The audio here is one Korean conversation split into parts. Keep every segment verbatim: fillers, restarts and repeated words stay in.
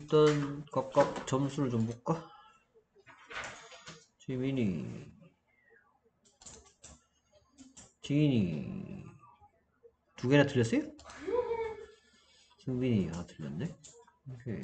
일단 각각 점수를 좀 볼까? 지민이, 지인이 두 개나 틀렸어요? 승빈이 하나 틀렸네. 오케이.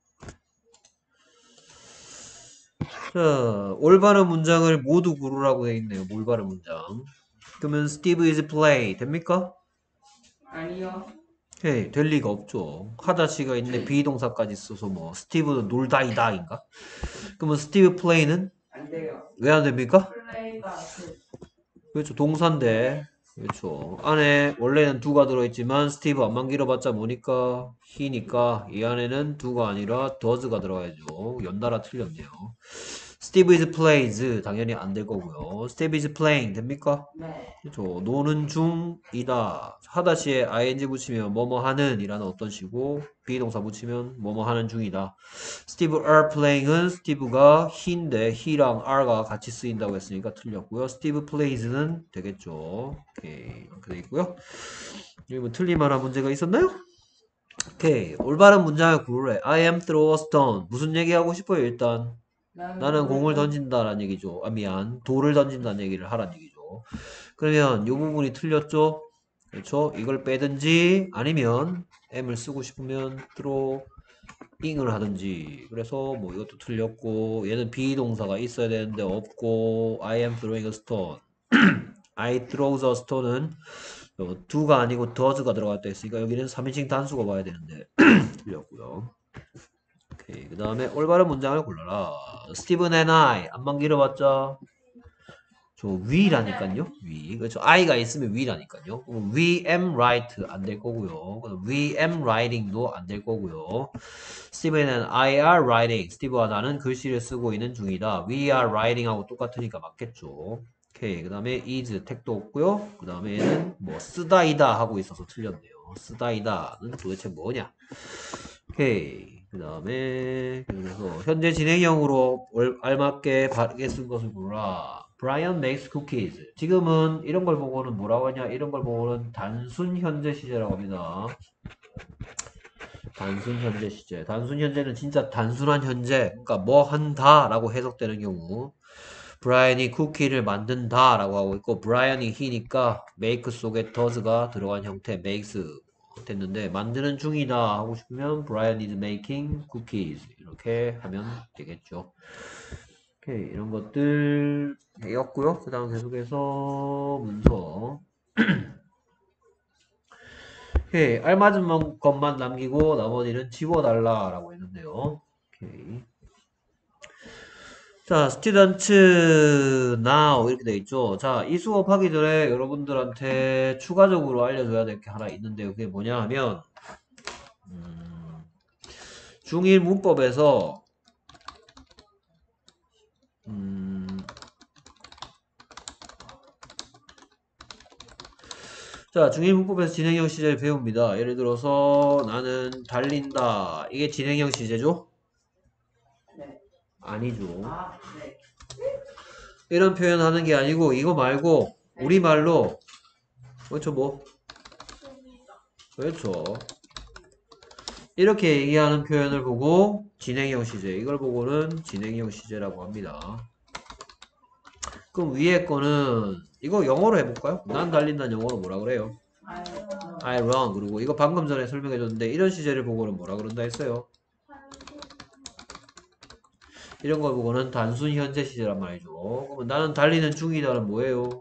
자, 올바른 문장을 모두 고르라고 돼 있네요. 올바른 문장. 그러면 Steve is play 됩니까? 아니요. 오케이, 될 리가 없죠. 하다시가 있는데 비동사까지 써서 뭐 스티브는 놀다이다인가? 그러면 스티브 플레이는 안 돼요. 왜 안 됩니까? 플레이가 그 그렇죠, 동사인데. 그렇죠. 안에 원래는 두가 들어있지만 스티브 안만 길어봤자 뭐니까 he니까 이 안에는 두가 아니라 does가 들어가야죠. 연달아 틀렸네요. Steve is plays 당연히 안 될 거고요. Steve is playing 됩니까? 네. 그렇죠. 노는 중이다. 하다시에 ing 붙이면 뭐뭐 하는 이라는 어떤 시고 비동사 붙이면 뭐뭐 하는 중이다. Steve are playing은 스티브가 he인데 he랑 are가 같이 쓰인다고 했으니까 틀렸고요. Steve plays는 되겠죠. 오케이. 이렇게 돼 있고요. 여기 뭐 틀릴만한 문제가 있었나요? 오케이. 올바른 문장을 고르래. I am throw a stone. 무슨 얘기하고 싶어요, 일단? 나는 공을 던진다라는 얘기죠. 아, 미안. 돌을 던진다는 얘기를 하라는 얘기죠. 그러면 이 부분이 틀렸죠? 그렇죠? 이걸 빼든지 아니면 m을 쓰고 싶으면 throw ing을 하든지. 그래서 뭐 이것도 틀렸고 얘는 비동사가 있어야 되는데 없고 I am throwing a stone. I throw the stone은 do가 아니고 does가 들어갔다 했으니까 여기는 삼 인칭 단수가 와야 되는데 틀렸고요. 오케이. 그 다음에 올바른 문장을 골라라. Steven and I 안만 길어봤자 저 we라니까요. we. 그렇죠. I가 있으면 we라니까요. We am right 안 될 거고요. We am writing도 안 될 거고요. Steven and I are writing. 스티브와 나는 글씨를 쓰고 있는 중이다. We are writing하고 똑같으니까 맞겠죠. 오케이. 그 다음에 is 택도 없고요. 그 다음에는 뭐 쓰다이다 하고 있어서 틀렸네요. 쓰다이다는 도대체 뭐냐? 오케이. 그 다음에 그래서 현재 진행형으로 알맞게 바르게 쓴 것을 고르라. Brian makes cookies. 지금은 이런 걸 보고는 뭐라고 하냐? 이런 걸 보고는 단순 현재 시제라고 합니다. 단순 현재 시제. 단순 현재는 진짜 단순한 현재. 그러니까 뭐 한다 라고 해석되는 경우. 브라이언이 쿠키를 만든다 라고 하고 있고 브라이언이 he니까 make 속에 does가 들어간 형태 makes 됐는데 만드는 중이다 하고 싶으면 Brian is making cookies 이렇게 하면 되겠죠. 오케이 이런 것들 배웠고요. 그 다음 계속해서 문서 오케이 알맞은 것만 남기고 나머지는 지워달라 라고 했는데요. 오케이 자, student now 이렇게 돼 있죠. 자, 이 수업 하기 전에 여러분들한테 추가적으로 알려줘야 될 게 하나 있는데 그게 뭐냐 하면 음, 중일 문법에서 음, 자, 중일 문법에서 진행형 시제를 배웁니다. 예를 들어서 나는 달린다. 이게 진행형 시제죠? 네. 아니죠. 아, 네. 이런 표현 하는 게 아니고 이거 말고 우리말로 그렇죠 뭐? 그렇죠. 이렇게 얘기하는 표현을 보고 진행형 시제 이걸 보고는 진행형 시제라고 합니다. 그럼 위에 거는 이거 영어로 해볼까요? 난 달린다는 영어로 뭐라 그래요? I run. 그리고 이거 방금 전에 설명해 줬는데 이런 시제를 보고는 뭐라 그런다 했어요? 이런 걸 보고는 단순 현재 시제란 말이죠. 그러면 나는 달리는 중이다는 뭐예요?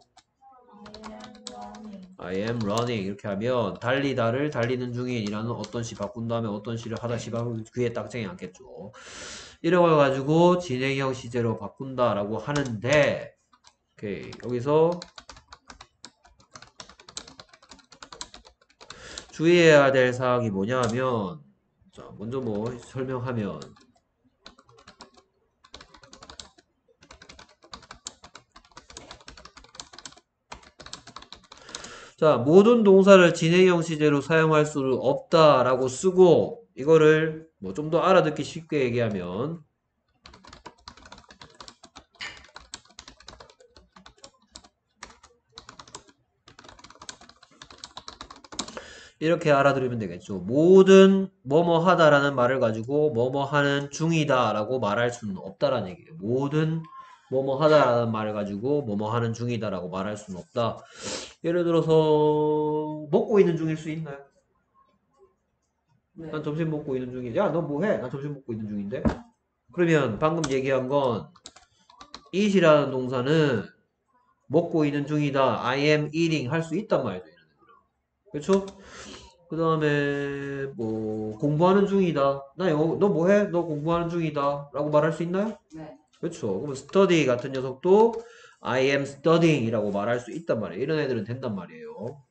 I am running 이렇게 하면 달리다를 달리는 중인이라는 어떤 시 바꾼 다음에 어떤 시를 하다 시 바꾸면 귀에 딱쟁이 않겠죠. 이런 걸 가지고 진행형 시제로 바꾼다라고 하는데 오케이 여기서 주의해야 될 사항이 뭐냐 하면 자 먼저 뭐 설명하면 자, 모든 동사를 진행형 시제로 사용할 수는 없다라고 쓰고 이거를 뭐 좀 더 알아듣기 쉽게 얘기하면 이렇게 알아들으면 되겠죠. 모든 뭐뭐 하다라는 말을 가지고 뭐뭐 하는 중이다 라고 말할 수는 없다라는 얘기예요. 모든 뭐뭐 하다라는 말을 가지고 뭐뭐 하는 중이다 라고 말할 수는 없다. 예를 들어서 먹고 있는 중일 수 있나요? 네. 난 점심 먹고 있는 중인데 야 너 뭐해? 난 점심 먹고 있는 중인데. 그러면 방금 얘기한 건 eat이라는 동사는 먹고 있는 중이다. I am eating 할 수 있단 말이죠. 그렇죠? 그 다음에 뭐 공부하는 중이다. 나 영어 너 뭐해? 너 공부하는 중이다. 라고 말할 수 있나요? 네. 그렇죠. 그럼 study 같은 녀석도 I am studying 이라고 말할 수 있단 말이에요. 이런 애들은 된단 말이에요.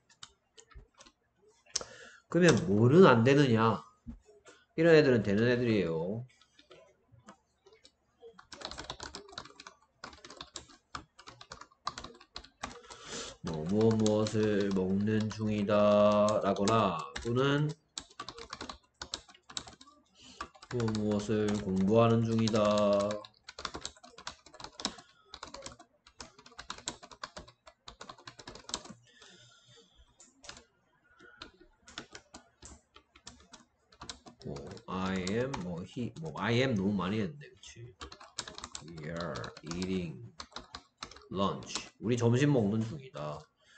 그러면 뭐는 안 되느냐? 이런 애들은 되는 애들이에요. 뭐, 무엇 무엇을 먹는 중이다 라거나 또는 무엇 무엇을 공부하는 중이다. 뭐 I am 뭐 he 뭐 I am 너무 많이 했는데 그치? We are eating lunch. 우리 점심 먹는 중이다.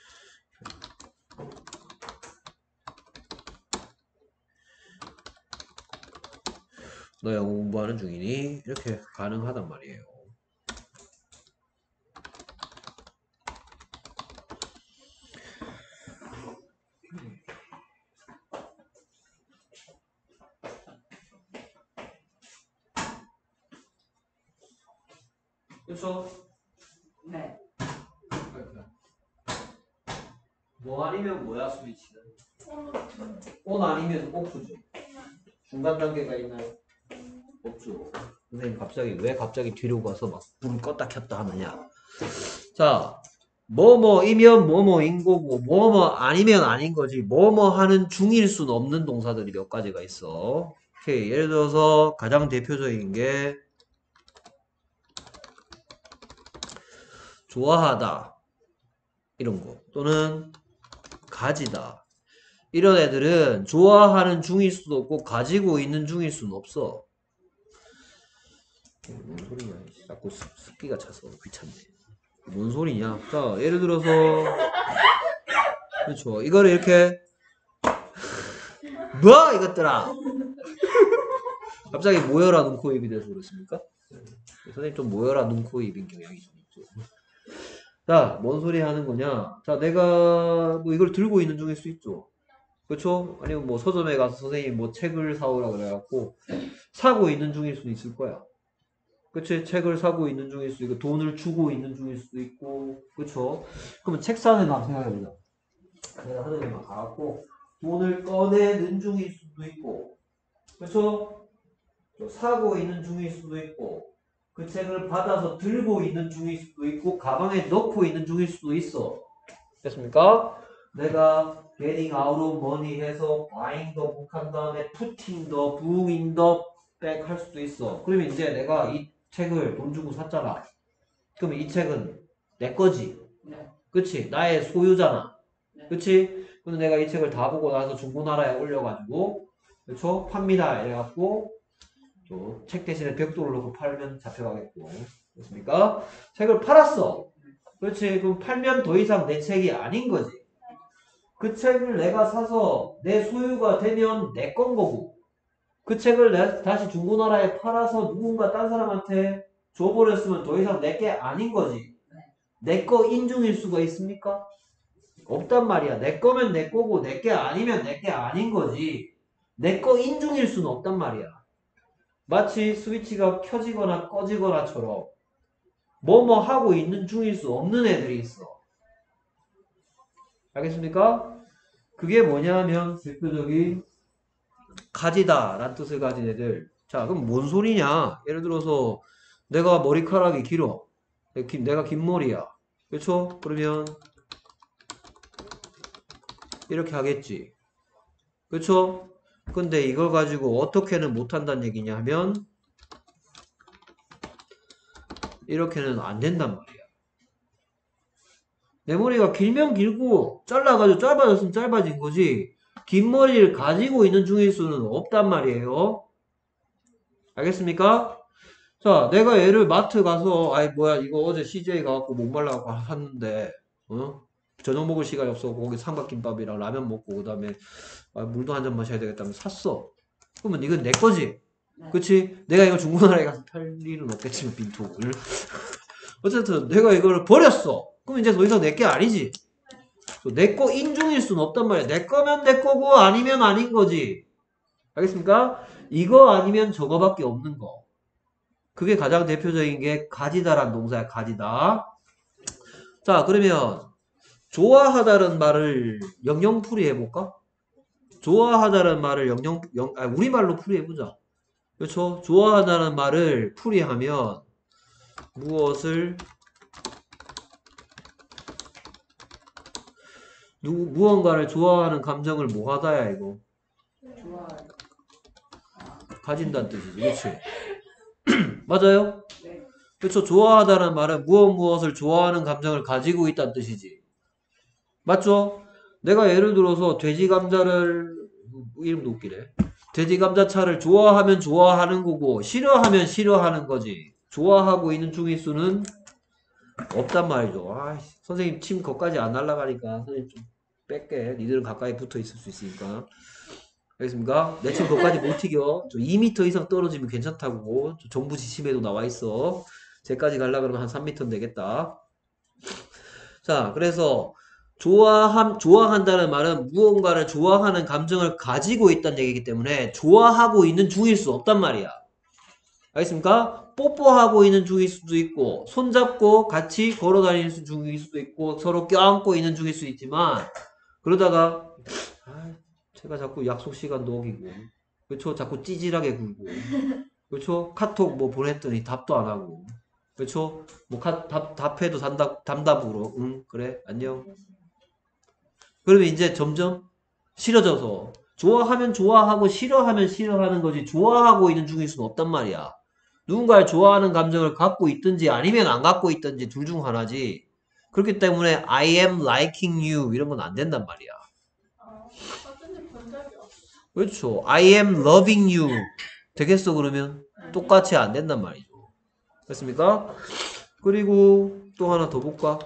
너 영어 공부하는 중이니? 이렇게 가능하단 말이에요. 그렇죠? 네. 뭐 아니면 뭐야 스위치는? on 아니면 off죠. 중간 단계가 있나요? 없죠. 선생님 갑자기 왜 갑자기 뒤로 가서 막 불을 껐다 켰다 하느냐? 자, 뭐뭐이면 뭐뭐인 거고 뭐뭐 아니면 아닌 거지 뭐뭐 하는 중일 수는 없는 동사들이 몇 가지가 있어. 오케이. 예를 들어서 가장 대표적인 게 좋아하다 이런 거 또는 가지다 이런 애들은 좋아하는 중일 수도 없고 가지고 있는 중일 수는 없어. 뭔 소리냐? 자꾸 습- 습기가 차서 귀찮네. 뭔 소리냐? 자, 예를 들어서 그렇죠. 이거를 이렇게 뭐 이것들아 갑자기 모여라 눈코 입이 돼서 그렇습니까? 선생님 좀 모여라 눈코 입인 경향이 좀 있죠. 자, 뭔 소리 하는 거냐? 자, 내가 뭐 이걸 들고 있는 중일 수 있죠. 그렇죠? 아니면 뭐 서점에 가서 선생님 뭐 책을 사오라 그래갖고 사고 있는 중일 수도 있을 거야. 그치? 책을 사고 있는 중일 수도 있고 돈을 주고 있는 중일 수도 있고 그쵸? 그러면 책 사는 막 생각해보자. 내가 하늘에 막 가갖고 돈을 꺼내는 중일 수도 있고 그쵸? 사고 있는 중일 수도 있고 그 책을 받아서 들고 있는 중일 수도 있고 가방에 넣고 있는 중일 수도 있어. 됐습니까? 내가 getting out of money 해서 buying the book 한 다음에 putting the book in the bag 할 수도 있어. 그러면 이제 내가 이 책을 돈 주고 샀잖아. 그러면 이 책은 내 거지. 네. 그치? 나의 소유잖아. 네. 그치? 근데 내가 이 책을 다 보고 나서 중고나라에 올려가지고 그쵸? 팝니다. 이래갖고 또 책 대신에 벽돌을 넣고 팔면 잡혀가겠고. 됐습니까? 책을 팔았어. 그렇지. 그럼 팔면 더 이상 내 책이 아닌 거지. 그 책을 내가 사서 내 소유가 되면 내 건 거고. 그 책을 내가 다시 중고나라에 팔아서 누군가 딴 사람한테 줘버렸으면 더 이상 내 게 아닌 거지. 내 거 인중일 수가 있습니까? 없단 말이야. 내 거면 내 거고 내 게 아니면 내 게 아닌 거지. 내 거 인중일 수는 없단 말이야. 마치 스위치가 켜지거나 꺼지거나처럼 뭐뭐 하고 있는 중일 수 없는 애들이 있어. 알겠습니까? 그게 뭐냐면 대표적인 가지다 라는 뜻을 가진 애들. 자, 그럼 뭔 소리냐? 예를 들어서 내가 머리카락이 길어. 내가 긴 머리야. 그렇죠? 그러면 이렇게 하겠지. 그렇죠? 근데 이걸 가지고 어떻게는 못한다는 얘기냐 하면 이렇게는 안 된단 말이야. 내 머리가 길면 길고 잘라가지고 짧아졌으면 짧아진 거지 긴 머리를 가지고 있는 중일 수는 없단 말이에요. 알겠습니까? 자, 내가 얘를 마트 가서, 아이, 뭐야, 이거 어제 씨제이 가갖고 목말라갖고 샀는데, 어? 저녁 먹을 시간이 없어. 거기 삼각김밥이랑 라면 먹고, 그 다음에, 아, 물도 한 잔 마셔야 되겠다면 샀어. 그러면 이건 내 거지. 네. 그치? 내가 이거 중고나라에 가서 팔 일은 없겠지만, 빈통을. 어쨌든, 내가 이거를 버렸어. 그럼 이제 더 이상 내 게 아니지. 내 거 인중일 수는 없단 말이야. 내 거면 내 거고, 아니면 아닌 거지. 알겠습니까? 이거 아니면 저거밖에 없는 거. 그게 가장 대표적인 게 가지다란 동사야. 가지다. 자, 그러면 좋아하다는 말을 영영풀이 해볼까? 좋아하다는 말을 영영, 영, 아, 우리말로 풀이해보자. 그렇죠? 좋아하다는 말을 풀이하면 무엇을 누구, 무언가를 좋아하는 감정을 뭐하다야 이거. 좋아. 가진다는 뜻이지. 그렇지? 맞아요? 네. 그렇죠? 좋아하다는 말은 무엇 무엇을 좋아하는 감정을 가지고 있다는 뜻이지. 맞죠? 내가 예를 들어서 돼지 감자를 이름도 웃기네. 돼지 감자차를 좋아하면 좋아하는 거고 싫어하면 싫어하는 거지. 좋아하고 있는 중일 수는 없단 말이죠. 아, 선생님 침 거기까지 안 날아가니까 선생님 좀 뺄게. 니들은 가까이 붙어 있을 수 있으니까. 알겠습니까? 내 침 거기까지 못 튀겨. 저 이 미터 이상 떨어지면 괜찮다고. 저 정부 지침에도 나와 있어. 쟤까지 가려고 그러면 한 삼 미터는 되겠다. 자, 그래서 좋아함, 좋아한다는 말은 무언가를 좋아하는 감정을 가지고 있다는 얘기이기 때문에 좋아하고 있는 중일 수 없단 말이야. 알겠습니까? 뽀뽀하고 있는 중일 수도 있고 손잡고 같이 걸어 다니는 중일 수도 있고 서로 껴안고 있는 중일 수도 있지만 그러다가 아, 제가 자꾸 약속 시간도 어기고 그렇죠? 자꾸 찌질하게 굴고 그렇죠? 카톡 뭐 보냈더니 답도 안 하고 그렇죠? 뭐 카, 답, 답해도 단답, 담답으로 응 그래 안녕. 그러면 이제 점점 싫어져서 좋아하면 좋아하고 싫어하면 싫어하는 거지 좋아하고 있는 중일 수는 없단 말이야. 누군가를 좋아하는 감정을 갖고 있든지 아니면 안 갖고 있든지 둘 중 하나지. 그렇기 때문에 I am liking you 이런 건 안 된단 말이야. 아, 사진을 본 적이 없어. 그렇죠. I am loving you 되겠어 그러면? 똑같이 안 된단 말이죠. 됐습니까? 그리고 또 하나 더 볼까?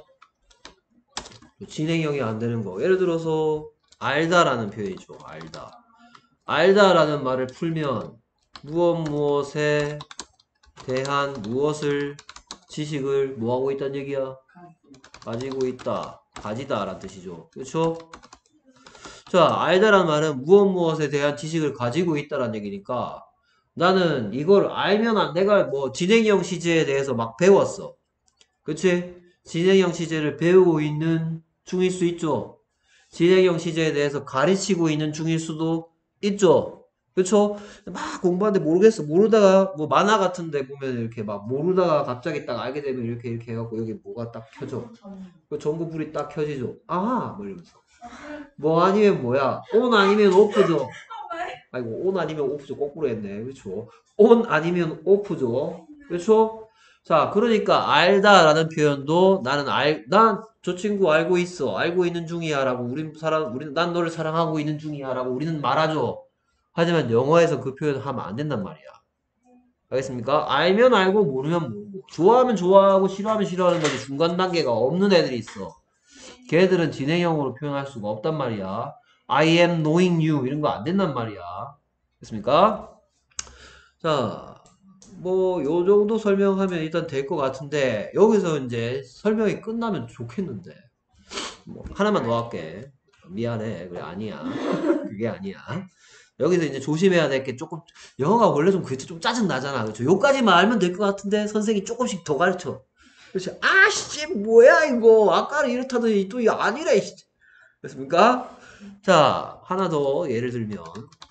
진행형이 안 되는 거. 예를 들어서 알다라는 표현이죠. 알다. 알다라는 말을 풀면 무엇 무엇에 대한 무엇을 지식을 뭐하고 있다는 얘기야? 가지고 있다. 가지다 라는 뜻이죠. 그렇죠? 자, 알다라는 말은 무엇 무엇에 대한 지식을 가지고 있다라는 얘기니까 나는 이걸 알면 안 내가 뭐 진행형 시제에 대해서 막 배웠어. 그치? 진행형 시제를 배우고 있는 중일 수 있죠. 진행형 시제에 대해서 가르치고 있는 중일 수도 있죠. 그쵸? 막 공부하는데 모르겠어. 모르다가 뭐 만화 같은데 보면 이렇게 막 모르다가 갑자기 딱 알게 되면 이렇게 이렇게 해갖고 여기 뭐가 딱 켜져. 그 전구 불이 딱 켜지죠. 아하! 뭐 이러면서. 뭐 아니면 뭐야? 온 아니면 오프죠. 아이고 온 아니면 오프죠. 거꾸로 했네. 그쵸? 온 아니면 오프죠. 그쵸? 자, 그러니까 알다라는 표현도 나는 알, 난 저 친구 알고 있어. 알고 있는 중이야. 라고 우린 사랑, 우리는 난 너를 사랑하고 있는 중이야. 라고 우리는 말하죠. 하지만 영어에서 그 표현을 하면 안 된단 말이야. 알겠습니까? 알면 알고 모르면 모르고 좋아하면 좋아하고 싫어하면 싫어하는 거지 중간 단계가 없는 애들이 있어. 걔들은 진행형으로 표현할 수가 없단 말이야. I am knowing you 이런 거 안 된단 말이야. 됐습니까? 자, 뭐 요 정도 설명하면 일단 될 것 같은데 여기서 이제 설명이 끝나면 좋겠는데 뭐 하나만 더 할게. 미안해. 그래 아니야. 그게 아니야. 여기서 이제 조심해야 될 게 조금 영어가 원래 좀 그렇죠. 좀 짜증 나잖아. 그렇죠? 요까지만 알면 될 것 같은데 선생이 조금씩 더 가르쳐. 그렇지. 아씨 뭐야 이거 아까는 이렇다더니 또 이거 아니래. 됐습니까? 자 하나 더 예를 들면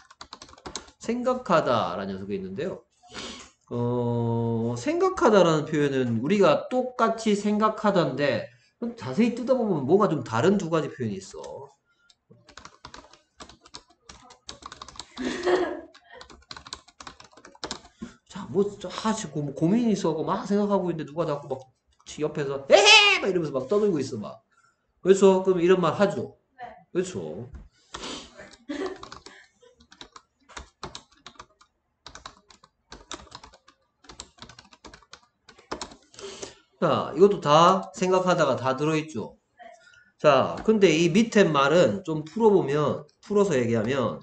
생각하다라는 녀석이 있는데요. 어, 생각하다라는 표현은 우리가 똑같이 생각하다인데 자세히 뜯어보면 뭐가 좀 다른 두 가지 표현이 있어. 자, 뭐, 아, 지금 뭐 고민이 있어갖고 막 생각하고 있는데 누가 자꾸 막 옆에서 에헤! 막 이러면서 막 떠들고 있어 막. 그렇죠? 그럼 이런 말 하죠. 네. 그렇죠? 자, 이것도 다 생각하다가 다 들어있죠. 자, 근데 이 밑에 말은 좀 풀어보면, 풀어서 얘기하면,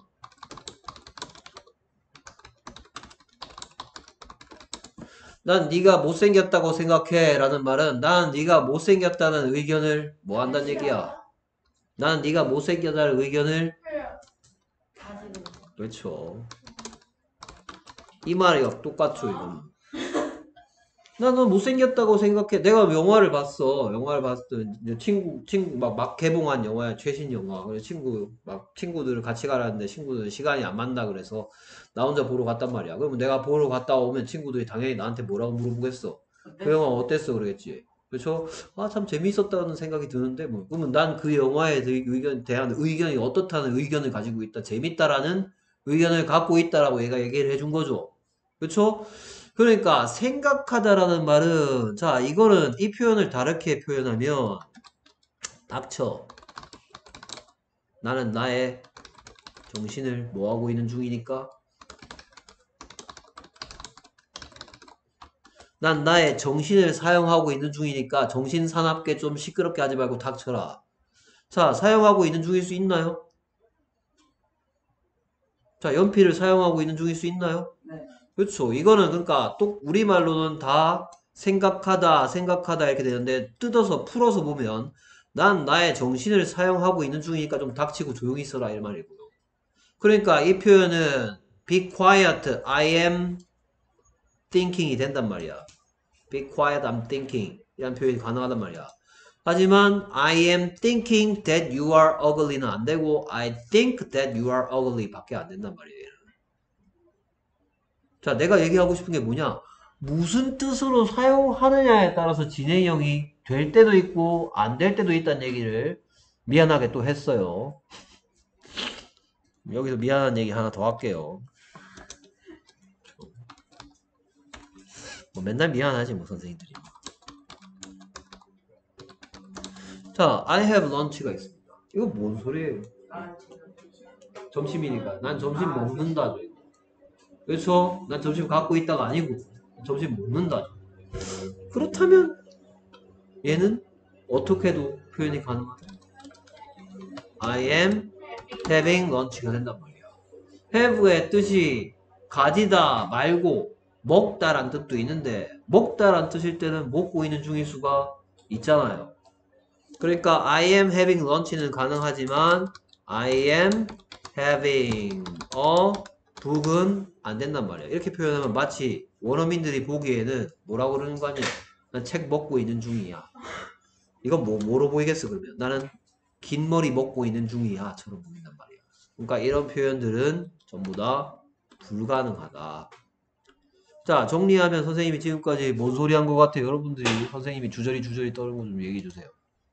난 네가 못생겼다고 생각해 라는 말은 난 네가 못생겼다는 의견을 뭐 한다는 얘기야. 난 네가 못생겼다는 의견을 가지고 있어. 그렇죠. 이 말이랑 똑같죠 이거는. 나는 못생겼다고 생각해. 내가 영화를 봤어. 영화를 봤을 때 이제 친구 친구 막, 막 개봉한 영화야. 최신 영화. 그래서 친구 막 친구들을 같이 가라는데 친구들 시간이 안 맞나 그래서 나 혼자 보러 갔단 말이야. 그러면 내가 보러 갔다 오면 친구들이 당연히 나한테 뭐라고 물어보겠어. 그 영화 어땠어 그러겠지. 그렇죠? 아 참 재밌었다는 생각이 드는데 뭐 그러면 난 그 영화에 대- 의견 대한 의견이 어떻다는 의견을 가지고 있다. 재밌다라는 의견을 갖고 있다라고 얘가 얘기를 해준 거죠. 그렇죠? 그러니까 생각하다라는 말은 자 이거는 이 표현을 다르게 표현하면 닥쳐. 나는 나의 정신을 뭐하고 있는 중이니까 난 나의 정신을 사용하고 있는 중이니까 정신 사납게 좀 시끄럽게 하지 말고 닥쳐라. 자 사용하고 있는 중일 수 있나요? 자 연필을 사용하고 있는 중일 수 있나요? 네. 그렇죠. 이거는 그러니까 또 우리말로는 다 생각하다, 생각하다 이렇게 되는데 뜯어서 풀어서 보면 난 나의 정신을 사용하고 있는 중이니까 좀 닥치고 조용히 있어라 이 말이고요. 그러니까 이 표현은 be quiet, I am thinking이 된단 말이야. be quiet, I'm thinking 이란 표현이 가능하단 말이야. 하지만 I am thinking that you are ugly는 안 되고 I think that you are ugly 밖에 안 된단 말이에요. 자, 내가 얘기하고 싶은 게 뭐냐? 무슨 뜻으로 사용하느냐에 따라서 진행형이 될 때도 있고 안 될 때도 있다는 얘기를 미안하게 또 했어요. 여기서 미안한 얘기 하나 더 할게요. 뭐 맨날 미안하지 뭐 선생님들이. 자, I have lunch가 있습니다. 이거 뭔 소리예요? 아, 지금. 점심이니까. 난 점심 먹는다죠. 이거. 그렇죠? 난 점심 갖고 있다가 아니고 점심 먹는다죠. 그렇다면 얘는 어떻게도 표현이 가능하다. I am having lunch가 된단 말이야. have의 뜻이 가지다 말고 먹다란 뜻도 있는데 먹다란 뜻일 때는 먹고 있는 중일 수가 있잖아요. 그러니까 I am having lunch는 가능하지만 I am having a book은 안 된단 말이야. 이렇게 표현하면 마치 원어민들이 보기에는 뭐라고 그러는 거 아니야? 난 책 먹고 있는 중이야. 이건 뭐, 뭐로 보이겠어 그러면? 나는 긴 머리 먹고 있는 중이야 처럼 보인단 말이야. 그러니까 이런 표현들은 전부 다 불가능하다. 자 정리하면 선생님이 지금까지 뭔 소리 한 것 같아요? 여러분들이 선생님이 주저리 주저리 떠는 거 좀 얘기해 주세요.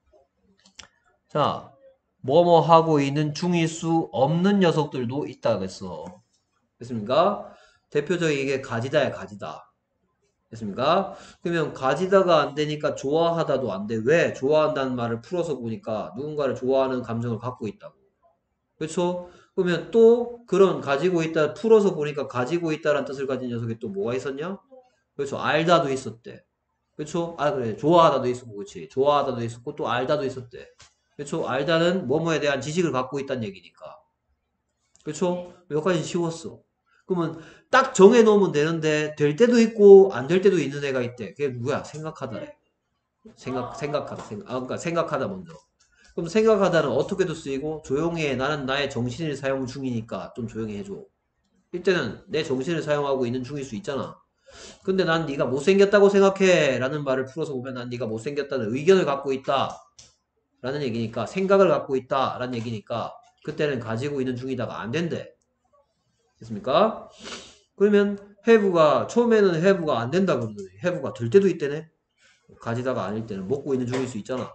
자 뭐뭐 하고 있는 중일 수 없는 녀석들도 있다 그랬어. 됐습니까? 대표적인 이게 가지다야 가지다. 됐습니까? 그러면 가지다가 안 되니까 좋아하다도 안 돼. 왜? 좋아한다는 말을 풀어서 보니까 누군가를 좋아하는 감정을 갖고 있다고. 그렇죠? 그러면 또 그런 가지고 있다 풀어서 보니까 가지고 있다라는 뜻을 가진 녀석이 또 뭐가 있었냐? 그렇죠. 알다도 있었대. 그렇죠? 아 그래. 좋아하다도 있었고 그렇지. 좋아하다도 있었고 또 알다도 있었대. 그렇죠? 알다는 뭐뭐에 대한 지식을 갖고 있다는 얘기니까. 그렇죠? 여기까지 쉬웠어. 그러면 딱 정해 놓으면 되는데 될 때도 있고 안 될 때도 있는 애가 있대. 그게 누구야? 생각하다래. 생각 생각하다. 생각. 아 그러니까 생각하다 먼저. 그럼 생각하다는 어떻게도 쓰이고 조용히 해. 나는 나의 정신을 사용 중이니까 좀 조용히 해줘. 이때는 내 정신을 사용하고 있는 중일 수 있잖아. 근데 난 네가 못생겼다고 생각해 라는 말을 풀어서 보면 난 네가 못생겼다는 의견을 갖고 있다 라는 얘기니까 생각을 갖고 있다 라는 얘기니까 그때는 가지고 있는 중이다가 안 된대. 됐습니까? 그러면 have가 처음에는 have가 안 된다 그러더니 have가 될 때도 있대네. 가지다가 아닐 때는 먹고 있는 중일 수 있잖아.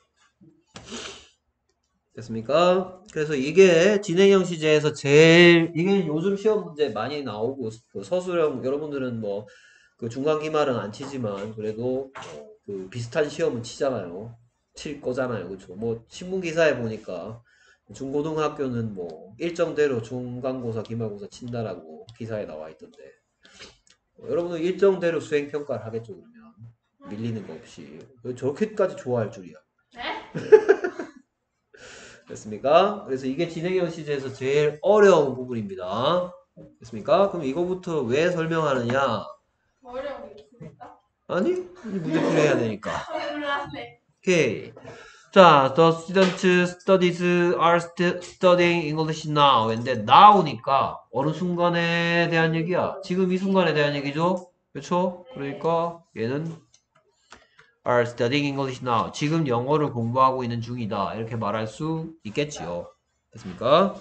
됐습니까? 그래서 이게 진행형 시제에서 제일 이게 요즘 시험 문제 많이 나오고 그 서술형 여러분들은 뭐 그 중간 기말은 안 치지만 그래도 뭐그 비슷한 시험은 치잖아요. 칠 거잖아요. 그렇죠? 뭐 신문 기사에 보니까 중고등학교는 뭐 일정대로 중간고사, 기말고사 친다라고 기사에 나와 있던데 뭐 여러분은 일정대로 수행 평가를 하겠죠 그러면. 밀리는 거 없이. 저렇게까지 좋아할 줄이야. 네? 됐습니까? 그래서 이게 진행형 시제에서 제일 어려운 부분입니다. 됐습니까? 그럼 이거부터 왜 설명하느냐? 어려운 게 있습니까? 아니, 문제 풀이해야 되니까. 아, 몰랐네. 오케이. 자, the student studies are st- studying English now. 근데 now니까 어느 순간에 대한 얘기야? 지금 이 순간에 대한 얘기죠? 그렇죠? 그러니까 얘는 are studying English now. 지금 영어를 공부하고 있는 중이다. 이렇게 말할 수 있겠지요. 됐습니까?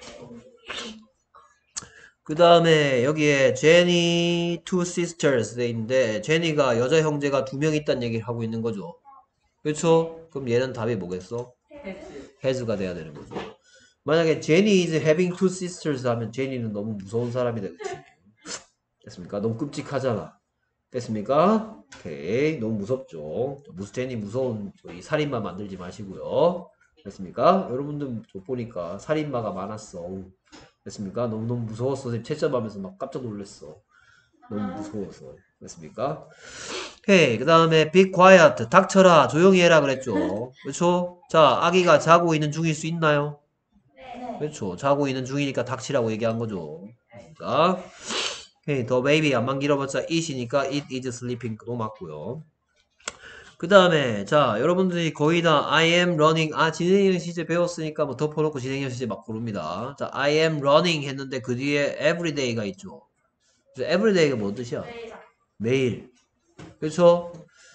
그 다음에 여기에 Jenny two sisters 돼 있는데 제니가 여자 형제가 두 명 있다는 얘기를 하고 있는 거죠. 그렇죠? 그럼 얘는 답이 뭐겠어? has가 돼야 되는 거죠. 만약에 Jenny is having two sisters 하면 제니는 너무 무서운 사람이 되겠지. 됐습니까? 너무 끔찍하잖아. 됐습니까? 오케이. 너무 무섭죠. 무슨 제니 무서운 이 살인마 만들지 마시고요. 됐습니까? 여러분들 저 보니까 살인마가 많았어. 됐습니까? 너무너무 무서웠어. 선생님 채점하면서 막 깜짝 놀랐어. 너무 무서워서. 됐습니까? 오케이. 그 다음에 be quiet. 닥쳐라. 조용히 해라 그랬죠. 그렇죠? 자, 아기가 자고 있는 중일 수 있나요? 네. 그렇죠. 자고 있는 중이니까 닥치라고 얘기한 거죠. 그러니까 오케이. the baby 안만 길어봤자 it이니까 it is sleeping도 맞고요. 그 다음에 자 여러분들이 거의 다 I am running 아 진행형 시제 배웠으니까 뭐 덮어놓고 진행형 시제 막 고릅니다. 자 I am running 했는데 그 뒤에 everyday가 있죠. 그래서 everyday가 뭔 뜻이야? 네. 매일. 그렇죠?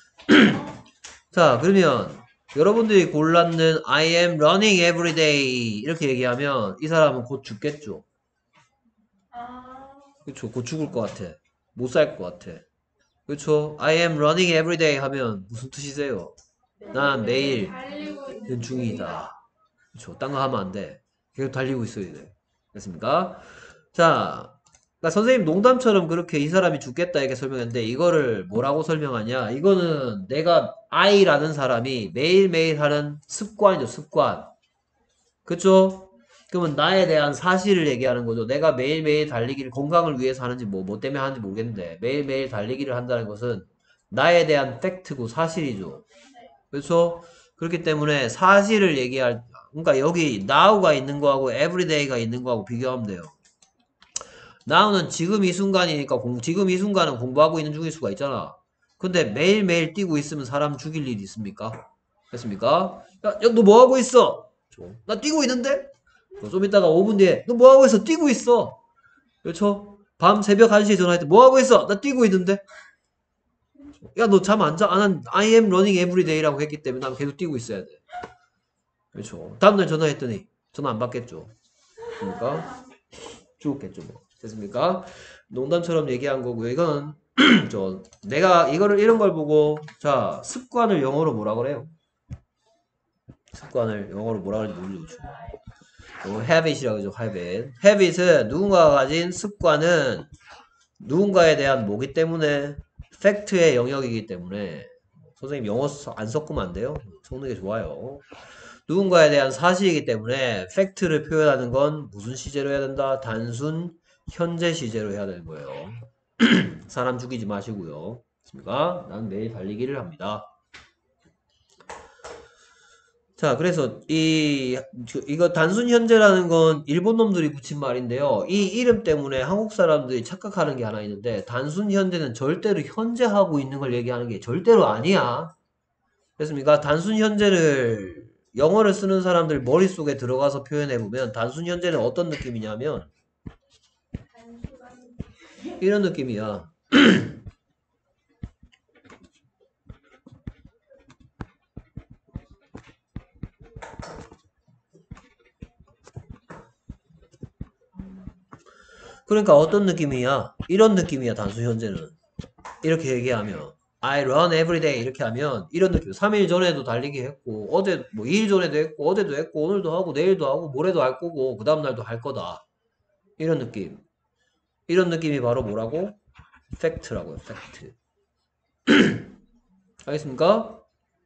자 그러면 여러분들이 골랐는 I am running everyday 이렇게 얘기하면 이 사람은 곧 죽겠죠. 아, 그렇죠. 곧 죽을 것 같아. 못 살 것 같아. 그렇죠. I am running everyday 하면 무슨 뜻이세요? 난 매일 달리고 있는 있는 중이다. 그렇죠. 딴 거 하면 안 돼. 계속 달리고 있어야 돼. 됐습니까? 자, 그러니까 선생님 농담처럼 그렇게 이 사람이 죽겠다 이렇게 설명했는데 이거를 뭐라고 설명하냐? 이거는 내가 I라는 사람이 매일매일 하는 습관이죠. 습관. 그렇죠? 그러면 나에 대한 사실을 얘기하는 거죠. 내가 매일매일 달리기를 건강을 위해서 하는지 뭐, 뭐 때문에 하는지 모르겠는데 매일매일 달리기를 한다는 것은 나에 대한 팩트고 사실이죠. 그렇죠? 그렇기 때문에 사실을 얘기할 그러니까 여기 now가 있는 거하고 everyday가 있는 거하고 비교하면 돼요. now는 지금 이 순간이니까 공, 지금 이 순간은 공부하고 있는 중일 수가 있잖아. 근데 매일매일 뛰고 있으면 사람 죽일 일이 있습니까? 됐습니까? 야, 야 너 뭐 하고 있어? 나 뛰고 있는데? 좀 이따가 오 분 뒤에 너 뭐 하고 있어? 뛰고 있어. 그렇죠? 밤 새벽 한 시에 전화할 때 뭐 하고 있어? 나 뛰고 있는데. 야 너 잠 안 자? 아, 난 I am running every day라고 했기 때문에 난 계속 뛰고 있어야 돼. 그렇죠? 다음날 전화했더니 전화 안 받겠죠. 그러니까 죽었겠죠 뭐. 됐습니까? 농담처럼 얘기한 거고요. 이건 저 내가 이거를 이런 걸 보고 자 습관을 영어로 뭐라 그래요? 습관을 영어로 뭐라 그러는지 모르죠. 어, habit이라고 하죠. habit. habit은 누군가가 가진 습관은 누군가에 대한 뭐기 때문에 팩트의 영역이기 때문에 선생님 영어 안 섞으면 안 돼요. 섞는 게 좋아요. 누군가에 대한 사실이기 때문에 팩트를 표현하는 건 무슨 시제로 해야 된다? 단순 현재 시제로 해야 되는 거예요. 사람 죽이지 마시고요. 맞습니까? 난 매일 달리기를 합니다. 자, 그래서 이 이거 단순 현재라는 건 일본 놈들이 붙인 말인데요. 이 이름 때문에 한국 사람들이 착각하는 게 하나 있는데 단순 현재는 절대로 현재 하고 있는 걸 얘기하는 게 절대로 아니야. 됐습니까? 단순 현재를 영어를 쓰는 사람들 머릿속에 들어가서 표현해 보면 단순 현재는 어떤 느낌이냐면 이런 느낌이야. 그러니까 어떤 느낌이야? 이런 느낌이야, 단순 현재는. 이렇게 얘기하면 I run every day 이렇게 하면 이런 느낌. 삼 일 전에도 달리기 했고 어제 뭐 이 일 전에도 했고 어제도 했고 오늘도 하고 내일도 하고 모레도 할 거고 그 다음날도 할 거다. 이런 느낌. 이런 느낌이 바로 뭐라고? 팩트라고요. 팩트. 알겠습니까?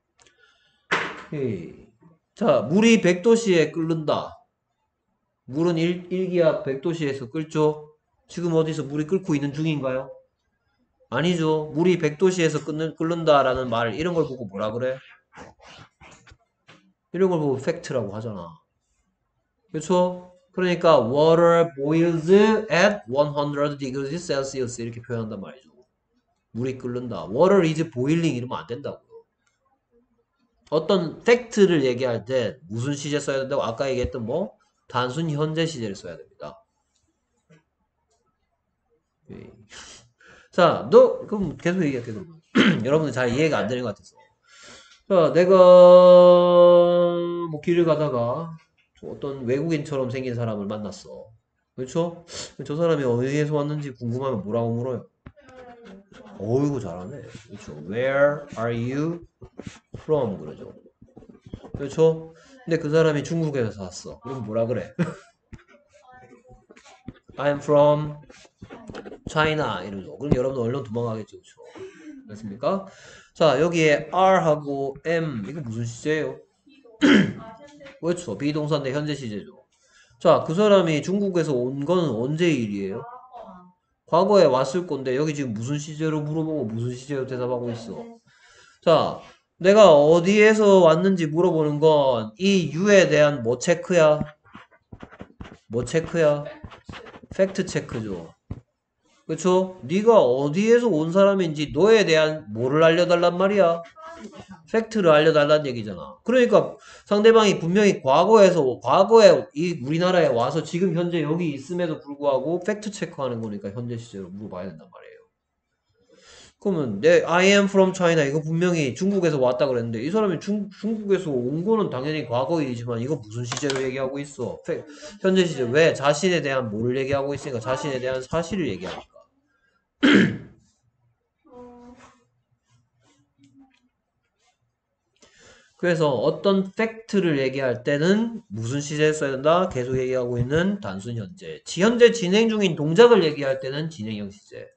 오케이. 자, 물이 백 도씨에 끓는다. 물은 일, 일기압 백 도씨에서 끓죠? 지금 어디서 물이 끓고 있는 중인가요? 아니죠. 물이 백 도씨에서 끓는, 끓는다라는 말 이런 걸 보고 뭐라 그래? 이런 걸 보고 팩트라고 하잖아. 그렇죠? 그러니까 water boils at one hundred degrees Celsius 이렇게 표현한단 말이죠. 물이 끓는다. water is boiling 이러면 안 된다고요. 어떤 팩트를 얘기할 때 무슨 시제 써야 된다고? 아까 얘기했던 뭐 단순 현재 시제를 써야 됩니다. 예. 자, 너 그럼 계속 얘기할게 그럼. 여러분들 잘 이해가 안 되는 것 같아서. 자, 내가 뭐 길을 가다가 어떤 외국인처럼 생긴 사람을 만났어. 그렇죠? 저 사람이 어디에서 왔는지 궁금하면 뭐라고 물어요? 어이구 잘하네. 그렇죠. Where are you from? 그러죠. 그렇죠? 근데 그 사람이 중국에서 왔어. 그럼 뭐라 그래? I'm from China 이러죠. 그럼 여러분 얼른 도망가겠죠. 그렇죠? 됐습니까? 자, 여기에 R하고 M 이거 무슨 시제예요? 그렇죠. 비동사인데 현재 시제죠. 자, 그 사람이 중국에서 온 거는 언제 일이에요? 과거에 왔을 건데 여기 지금 무슨 시제로 물어보고 무슨 시제로 대답하고 있어? 자, 내가 어디에서 왔는지 물어보는 건 이 유에 대한 뭐 체크야? 뭐 체크야? 팩트 체크죠. 그쵸? 네가 어디에서 온 사람인지 너에 대한 뭐를 알려달란 말이야? 팩트를 알려달란 얘기잖아. 그러니까 상대방이 분명히 과거에서 과거에 이 우리나라에 와서 지금 현재 여기 있음에도 불구하고 팩트 체크하는 거니까 현재 시제로 물어봐야 된단 말이에요. 그러면 내 I am from China 이거 분명히 중국에서 왔다 그랬는데 이 사람이 중, 중국에서 온 거는 당연히 과거이지만 이거 무슨 시제로 얘기하고 있어? 팩, 현재 시제. 왜? 자신에 대한 뭐를 얘기하고 있으니까 자신에 대한 사실을 얘기하니까. 그래서 어떤 팩트를 얘기할 때는 무슨 시제를 써야 된다? 계속 얘기하고 있는 단순 현재. 지 현재 진행 중인 동작을 얘기할 때는 진행형 시제.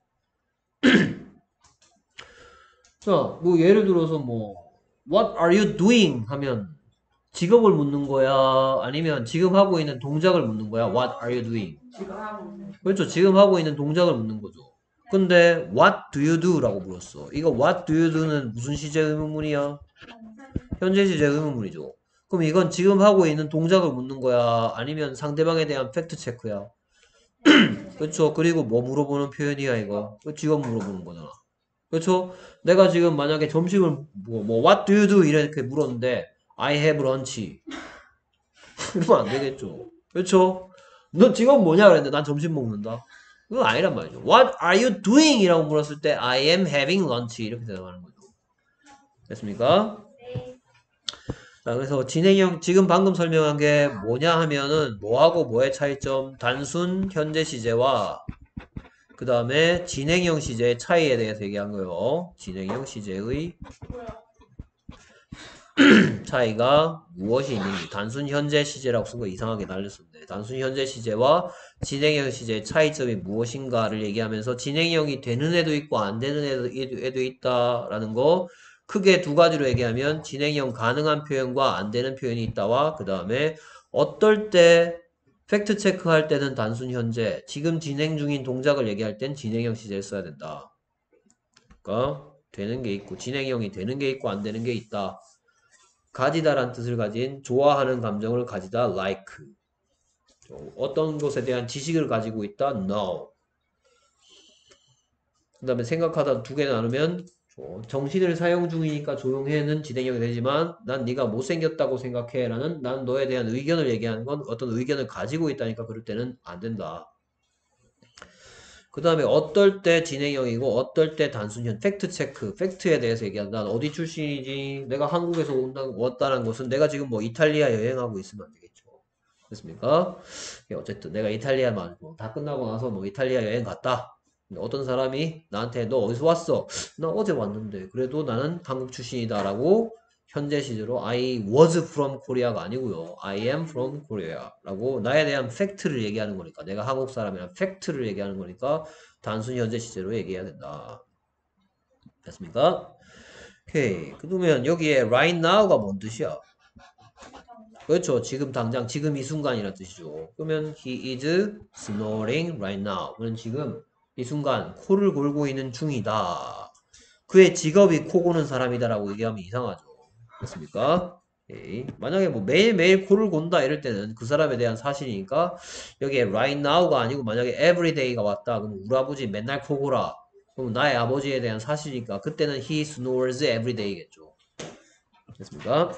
자, 뭐 예를 들어서 뭐 What are you doing? 하면 직업을 묻는 거야? 아니면 지금 하고 있는 동작을 묻는 거야? What are you doing? 지금 하고 있는. 그렇죠. 지금 하고 있는 동작을 묻는 거죠. 근데 What do you do? 라고 물었어. 이거 What do you do는 무슨 시제 의문문이야? 현재 시제 의문문이죠. 그럼 이건 지금 하고 있는 동작을 묻는 거야? 아니면 상대방에 대한 팩트 체크야? 그렇죠. 그리고 뭐 물어보는 표현이야 이거? 그 직업 물어보는 거잖아. 그렇죠? 내가 지금 만약에 점심을 뭐, 뭐 What do you do? 이렇게 물었는데 I have lunch. 이러면 안 되겠죠. 그렇죠? 너 직업 뭐냐 그랬는데 난 점심 먹는다. 그건 아니란 말이죠. What are you doing? 이라고 물었을 때 I am having lunch 이렇게 대답하는 거죠. 됐습니까? 자, 그래서 진행형 지금 방금 설명한 게 뭐냐 하면은 뭐하고 뭐의 차이점 단순 현재 시제와 그 다음에 진행형 시제의 차이에 대해서 얘기한 거예요. 진행형 시제의 차이가 무엇이 있는지 단순 현재 시제라고 쓴 거 이상하게 날렸었는데 단순 현재 시제와 진행형 시제의 차이점이 무엇인가를 얘기하면서 진행형이 되는 애도 있고 안 되는 애도, 애도 있다라는 거 크게 두 가지로 얘기하면 진행형 가능한 표현과 안 되는 표현이 있다와 그 다음에 어떨 때 팩트 체크할 때는 단순 현재 지금 진행 중인 동작을 얘기할 땐 진행형 시제를 써야 된다. 그러니까 되는 게 있고 진행형이 되는 게 있고 안 되는 게 있다. 가지다란 뜻을 가진 좋아하는 감정을 가지다 like 어떤 것에 대한 지식을 가지고 있다 know 그 다음에 생각하다 두 개 나누면 정신을 사용 중이니까 조용해는 진행형이 되지만 난 네가 못생겼다고 생각해 라는 난 너에 대한 의견을 얘기하는 건 어떤 의견을 가지고 있다니까 그럴 때는 안 된다. 그 다음에 어떨 때 진행형이고 어떨 때 단순형 팩트 체크 팩트에 대해서 얘기한다. 난 어디 출신이지 내가 한국에서 온다, 왔다는 것은 내가 지금 뭐 이탈리아 여행하고 있으면 안 되겠죠. 됐습니까? 어쨌든 내가 이탈리아만 뭐 다 끝나고 나서 뭐 이탈리아 여행 갔다. 근데 어떤 사람이 나한테 너 어디서 왔어? 나 어제 왔는데 그래도 나는 한국 출신이다 라고 현재 시제로 I was from Korea가 아니고요. I am from Korea 라고 나에 대한 팩트를 얘기하는 거니까 내가 한국 사람이란 팩트를 얘기하는 거니까 단순 현재 시제로 얘기해야 된다. 됐습니까? 오케이. 그러면 여기에 right now가 뭔 뜻이야? 그렇죠. 지금 당장 지금 이 순간이란 뜻이죠. 그러면 he is snoring right now. 그는 지금 이 순간 코를 골고 있는 중이다. 그의 직업이 코 고는 사람이다라고 얘기하면 이상하죠. 됐습니까? 오케이. 만약에 뭐 매일매일 코를 곤다 이럴 때는 그 사람에 대한 사실이니까 여기에 right now가 아니고 만약에 everyday가 왔다. 그럼 우리 아버지 맨날 코 골아. 그럼 나의 아버지에 대한 사실이니까 그때는 he snores everyday겠죠. 됐습니까?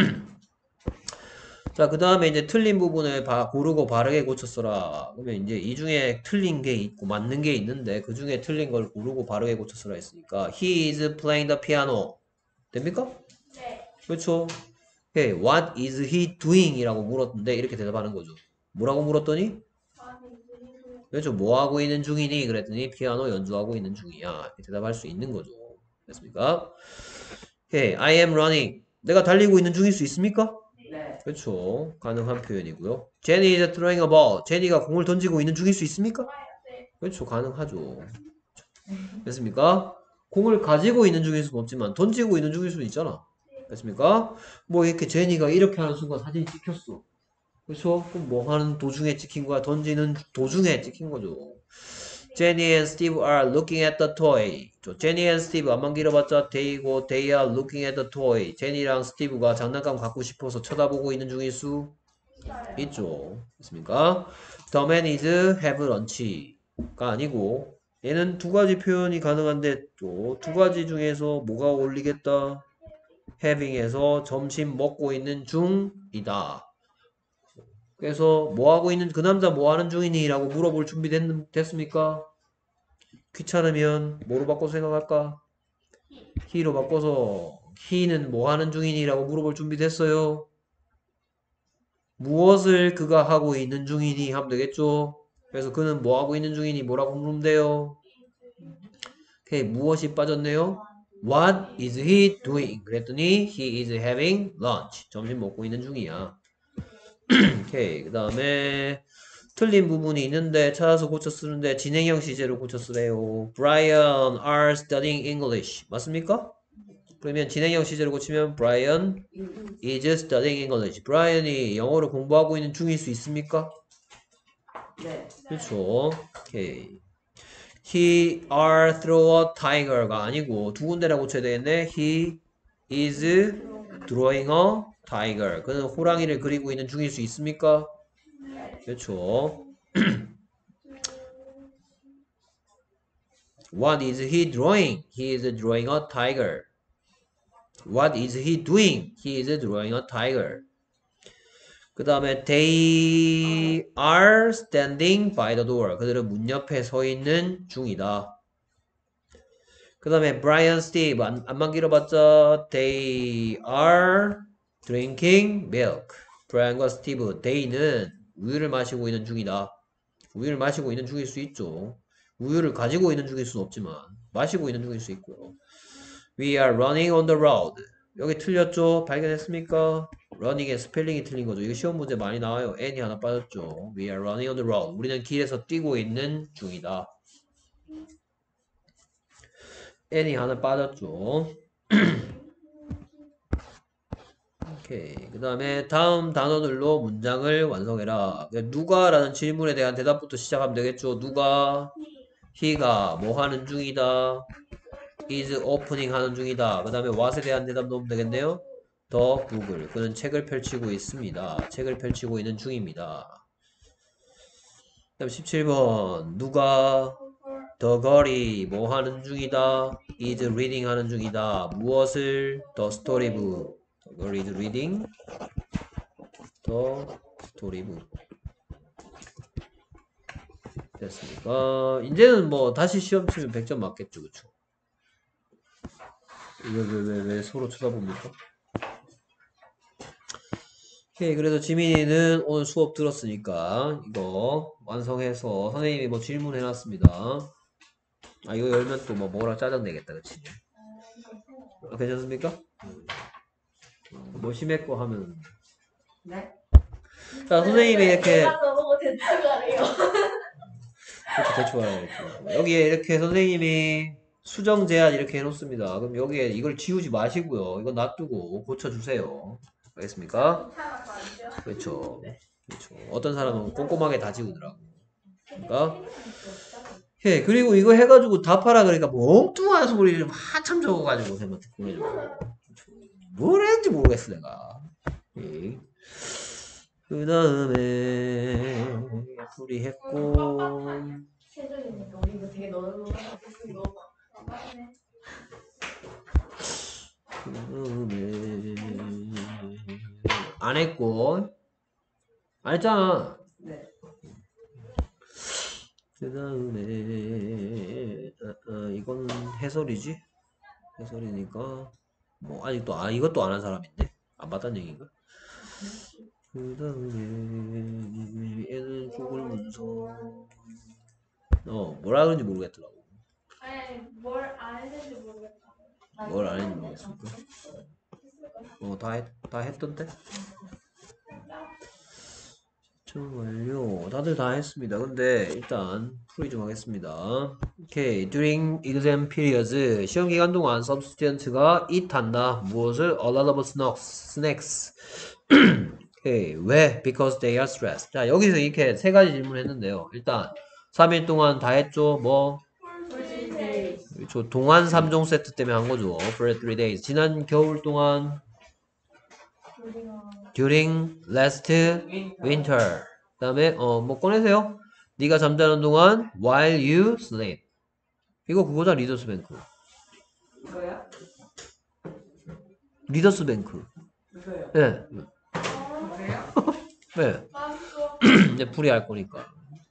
자, 그 다음에 이제 틀린 부분을 바, 고르고 바르게 고쳤어라. 그러면 이제 이 중에 틀린 게 있고 맞는 게 있는데 그 중에 틀린 걸 고르고 바르게 고쳤어라 했으니까 he is playing the piano. 됩니까? 네. 그렇죠. Okay, what is he doing? 이라고 물었는데 이렇게 대답하는 거죠. 뭐라고 물었더니? 그렇죠. 뭐 하고 있는 중이니? 그랬더니 피아노 연주하고 있는 중이야. 이렇게 대답할 수 있는 거죠. 됐습니까? Okay, I am running. 내가 달리고 있는 중일 수 있습니까? 네. 그렇죠. 가능한 표현이고요. Jenny is throwing a ball. 제니가 공을 던지고 있는 중일 수 있습니까? 네. 그렇죠. 가능하죠. 됐습니까? 공을 가지고 있는 중일 수는 없지만 던지고 있는 중일 수는 있잖아. 됐습니까? 뭐 이렇게 제니가 이렇게 하는 순간 사진이 찍혔어. 그렇죠? 그럼 뭐 하는 도중에 찍힌 거야? 던지는 도중에 찍힌 거죠. Jenny and Steve are looking at the toy. 제니 and Steve 안만 길어봤자 they이고 they are looking at the toy. 제니랑 스티브가 장난감 갖고 싶어서 쳐다보고 있는 중일 수 있죠. 됐습니까? The man is have lunch가 아니고 얘는 두 가지 표현이 가능한데 또 두 가지 중에서 뭐가 어울리겠다? having에서 점심 먹고 있는 중이다. 그래서 뭐 하고 있는 그 남자 뭐 하는 중이니? 라고 물어볼 준비 됐, 됐습니까? 귀찮으면 뭐로 바꿔서 생각할까? he로 바꿔서 he는 뭐 하는 중이니? 라고 물어볼 준비 됐어요. 무엇을 그가 하고 있는 중이니? 하면 되겠죠? 그래서 그는 뭐 하고 있는 중이니? 뭐라고 물으면 돼요? 오케이, 무엇이 빠졌네요? What is he doing? 그랬더니 he is having lunch. 점심 먹고 있는 중이야. 오케이, 그 다음에 틀린 부분이 있는데 찾아서 고쳐 쓰는데 진행형 시제로 고쳐 쓰래요. Brian are studying English. 맞습니까? 그러면 진행형 시제로 고치면 Brian is studying English. 브라이언이 영어를 공부하고 있는 중일 수 있습니까? 네. 그렇죠. 오케이. He are throw a tiger가 아니고 두 군데나 고쳐야 되겠네. He is drawing a tiger. 그는 호랑이를 그리고 있는 중일 수 있습니까? 그렇죠. What is he drawing? He is drawing a tiger. What is he doing? He is drawing a tiger. 그 다음에 they are standing by the door. 그들은 문 옆에 서 있는 중이다. 그 다음에 Brian, Steve 안, 안만 길어봤자 they are drinking milk. 브라이언과 스티브, they는 우유를 마시고 있는 중이다. 우유를 마시고 있는 중일 수 있죠. 우유를 가지고 있는 중일 수는 없지만 마시고 있는 중일 수 있고요. We are running on the road. 여기 틀렸죠? 발견했습니까? running의 스펠링이 틀린 거죠. 이거 시험 문제 많이 나와요. n이 하나 빠졌죠. We are running on the road. 우리는 길에서 뛰고 있는 중이다. n이 하나 빠졌죠. 오케이. 그 다음에 다음 단어들로 문장을 완성해라. 누가라는 질문에 대한 대답부터 시작하면 되겠죠. 누가, he가 뭐 하는 중이다. is opening 하는 중이다. 그 다음에 what에 대한 대답 넣으면 되겠네요. the book을. 그는 책을 펼치고 있습니다. 책을 펼치고 있는 중입니다. 그 다음 십칠 번. 누가 the girl이 뭐 하는 중이다. is reading 하는 중이다. 무엇을? the storybook. The girl is reading the storybook. 됐습니까? 이제는 뭐 다시 시험 치면 백 점 맞겠죠. 그쵸? 왜, 왜, 왜, 왜 서로 쳐다봅니까? 오케이, 그래서 지민이는 오늘 수업 들었으니까 이거 완성해서 선생님이 뭐 질문해놨습니다. 아, 이거 열면 또 뭐 뭐라 짜증내겠다, 그치? 아, 괜찮습니까? 뭐 심했고 하면. 네. 자, 선생님이 이렇게. 내가 저보고 대답을 하래요. 그렇게 대충 하라고 여기에 이렇게 선생님이 수정 제한 이렇게 해놓습니다. 그럼 여기에 이걸 지우지 마시고요. 이거 놔두고 고쳐주세요. 알겠습니까? 귀찮아서 안 돼요. 그렇죠. 그렇죠. 어떤 사람은 꼼꼼하게 다 지우더라고. 그러니까 오케이. 그리고 이거 해가지고 답하라 그러니까 뭐 엉뚱한 소리를 한참 적어가지고 쌤한테 보내줘. 뭘 했는지 모르겠어 내가. 오케이. 그 다음에 풀이했고 세종이니까 우리 이거 되게 너무 쓰기 너무 많네. 그 다음에 안 했고 안 했잖아. 네. 그 다음에 아, 아, 이건 해설이지? 해설이니까 뭐 아직도 아 이것도 안 한 사람인데 안 봤단 얘기인가? 그 다음에 얘는 구글 문서 어 뭐라 그런지 모르겠더라고. 아니 뭘 안 했는지 모르겠다. 뭘 안 했는지 모르겠습니까? 어 다 했, 다 했던데? 좀 완료. 다들 다 했습니다. 근데 일단 풀이 좀 하겠습니다. 오케이. During exam periods 시험 기간 동안 substitut가 eat 한다. 무엇을? A lot of snacks. snacks. 오케이. 왜? Because they are stressed. 자 여기서 이렇게 세 가지 질문했는데요. 일단 삼 일 동안 다 했죠. 뭐? 저 동안 삼 종 세트 때문에 한 거죠. For three days. 지난 겨울 동안 during last winter. 그 다음에 어 뭐 꺼내세요. 네가 잠자는 동안 while you sleep. 이거 그거다. 리더스 뱅크. 이거요? 리더스 뱅크. 이거요. 네. 이거요? 네. 맞어. 이제 풀이 할 거니까.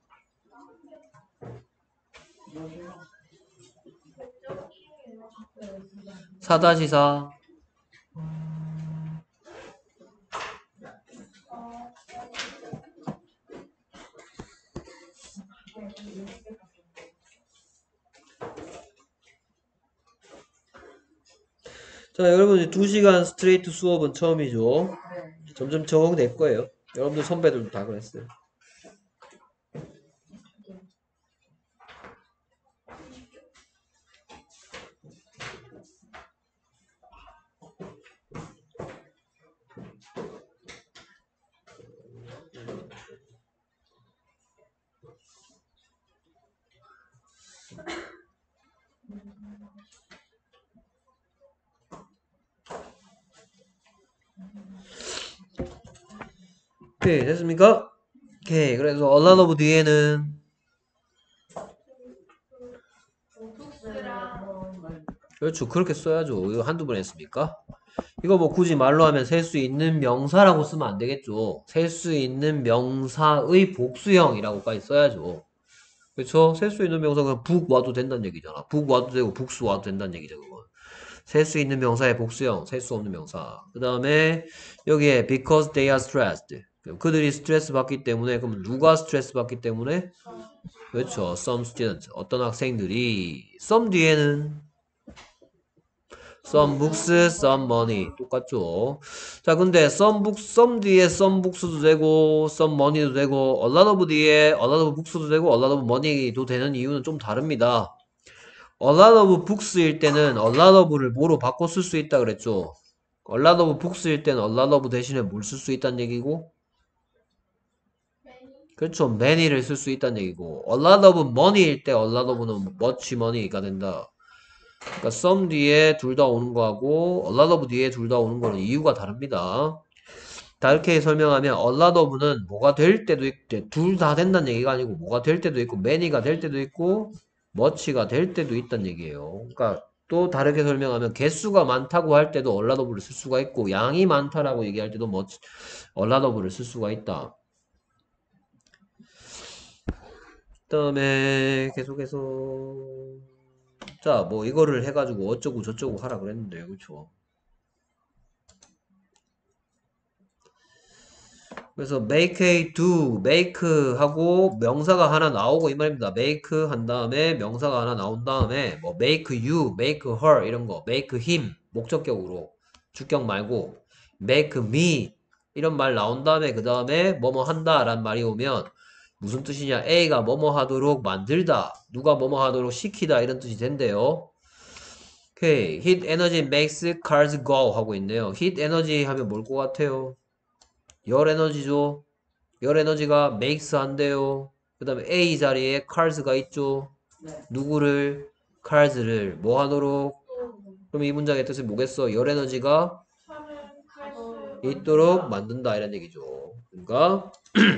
사 다시 사. 자, 여러분 두 시간 스트레이트 수업은 처음이죠. 네. 점점 적응될 거예요. 여러분들 선배들도 다 그랬어요. 오케이, 됐습니까? 오케이, 그래서 얼라러브 뒤에는 북스랑 그렇죠. 그렇게 써야죠. 이거 한두 번 했습니까? 이거 뭐 굳이 말로 하면 셀 수 있는 명사라고 쓰면 안 되겠죠. 셀 수 있는 명사의 복수형이라고까지 써야죠. 그렇죠? 셀 수 있는 명사가 북 와도 된다는 얘기잖아. 북 와도 되고 북수 와도 된다는 얘기죠. 그건. 셀 수 있는 명사의 복수형, 셀 수 없는 명사. 그 다음에 여기에 because they are stressed. 그들이 스트레스 받기 때문에 그럼 누가 스트레스 받기 때문에? 그렇죠. Some students. 어떤 학생들이 some 뒤에는 some books, some money. 똑같죠. 자, 근데 some books, some 뒤에 some books도 되고 some money도 되고 a lot of 뒤에 a lot of books도 되고 a lot of money도 되는 이유는 좀 다릅니다. a lot of books일 때는 a lot of를 뭐로 바꿔 쓸 수 있다 그랬죠. a lot of books일 때는 a lot of 대신에 뭘 쓸 수 있다는 얘기고 그렇죠. many를 쓸 수 있다는 얘기고 a lot of money일 때 a lot of는 much money가 된다. 그러니까 some 뒤에 둘 다 오는 거하고 a lot of 뒤에 둘 다 오는 거는 이유가 다릅니다. 다르게 설명하면 a lot of는 뭐가 될 때도 있고 둘 다 된다는 얘기가 아니고 뭐가 될 때도 있고 many가 될 때도 있고 much가 될 때도 있다는 얘기예요. 그러니까 또 다르게 설명하면 개수가 많다고 할 때도 a lot of를 쓸 수가 있고 양이 많다라고 얘기할 때도 much, a lot of를 쓸 수가 있다. 그 다음에 계속해서 자 뭐 이거를 해가지고 어쩌고 저쩌고 하라 그랬는데 그쵸. 그래서 make a do, make 하고 명사가 하나 나오고 이 말입니다. make 한 다음에 명사가 하나 나온 다음에 뭐 make you, make her 이런 거 make him 목적격으로 주격 말고 make me 이런 말 나온 다음에 그 다음에 뭐뭐 한다 라는 말이 오면 무슨 뜻이냐? A가 뭐뭐 하도록 만들다. 누가 뭐뭐 하도록 시키다. 이런 뜻이 된대요. 오케이. Heat energy makes cars go 하고 있네요. Heat energy 하면 뭘 것 같아요? 열 에너지죠. 열 에너지가 makes 한대요. 그 다음에 A 자리에 cars가 있죠. 네. 누구를 cars를 뭐 하도록? 그럼 이 문장의 뜻이 뭐겠어? 열 에너지가 차를 칼수 있도록 만든다 이런 얘기죠. 그러니까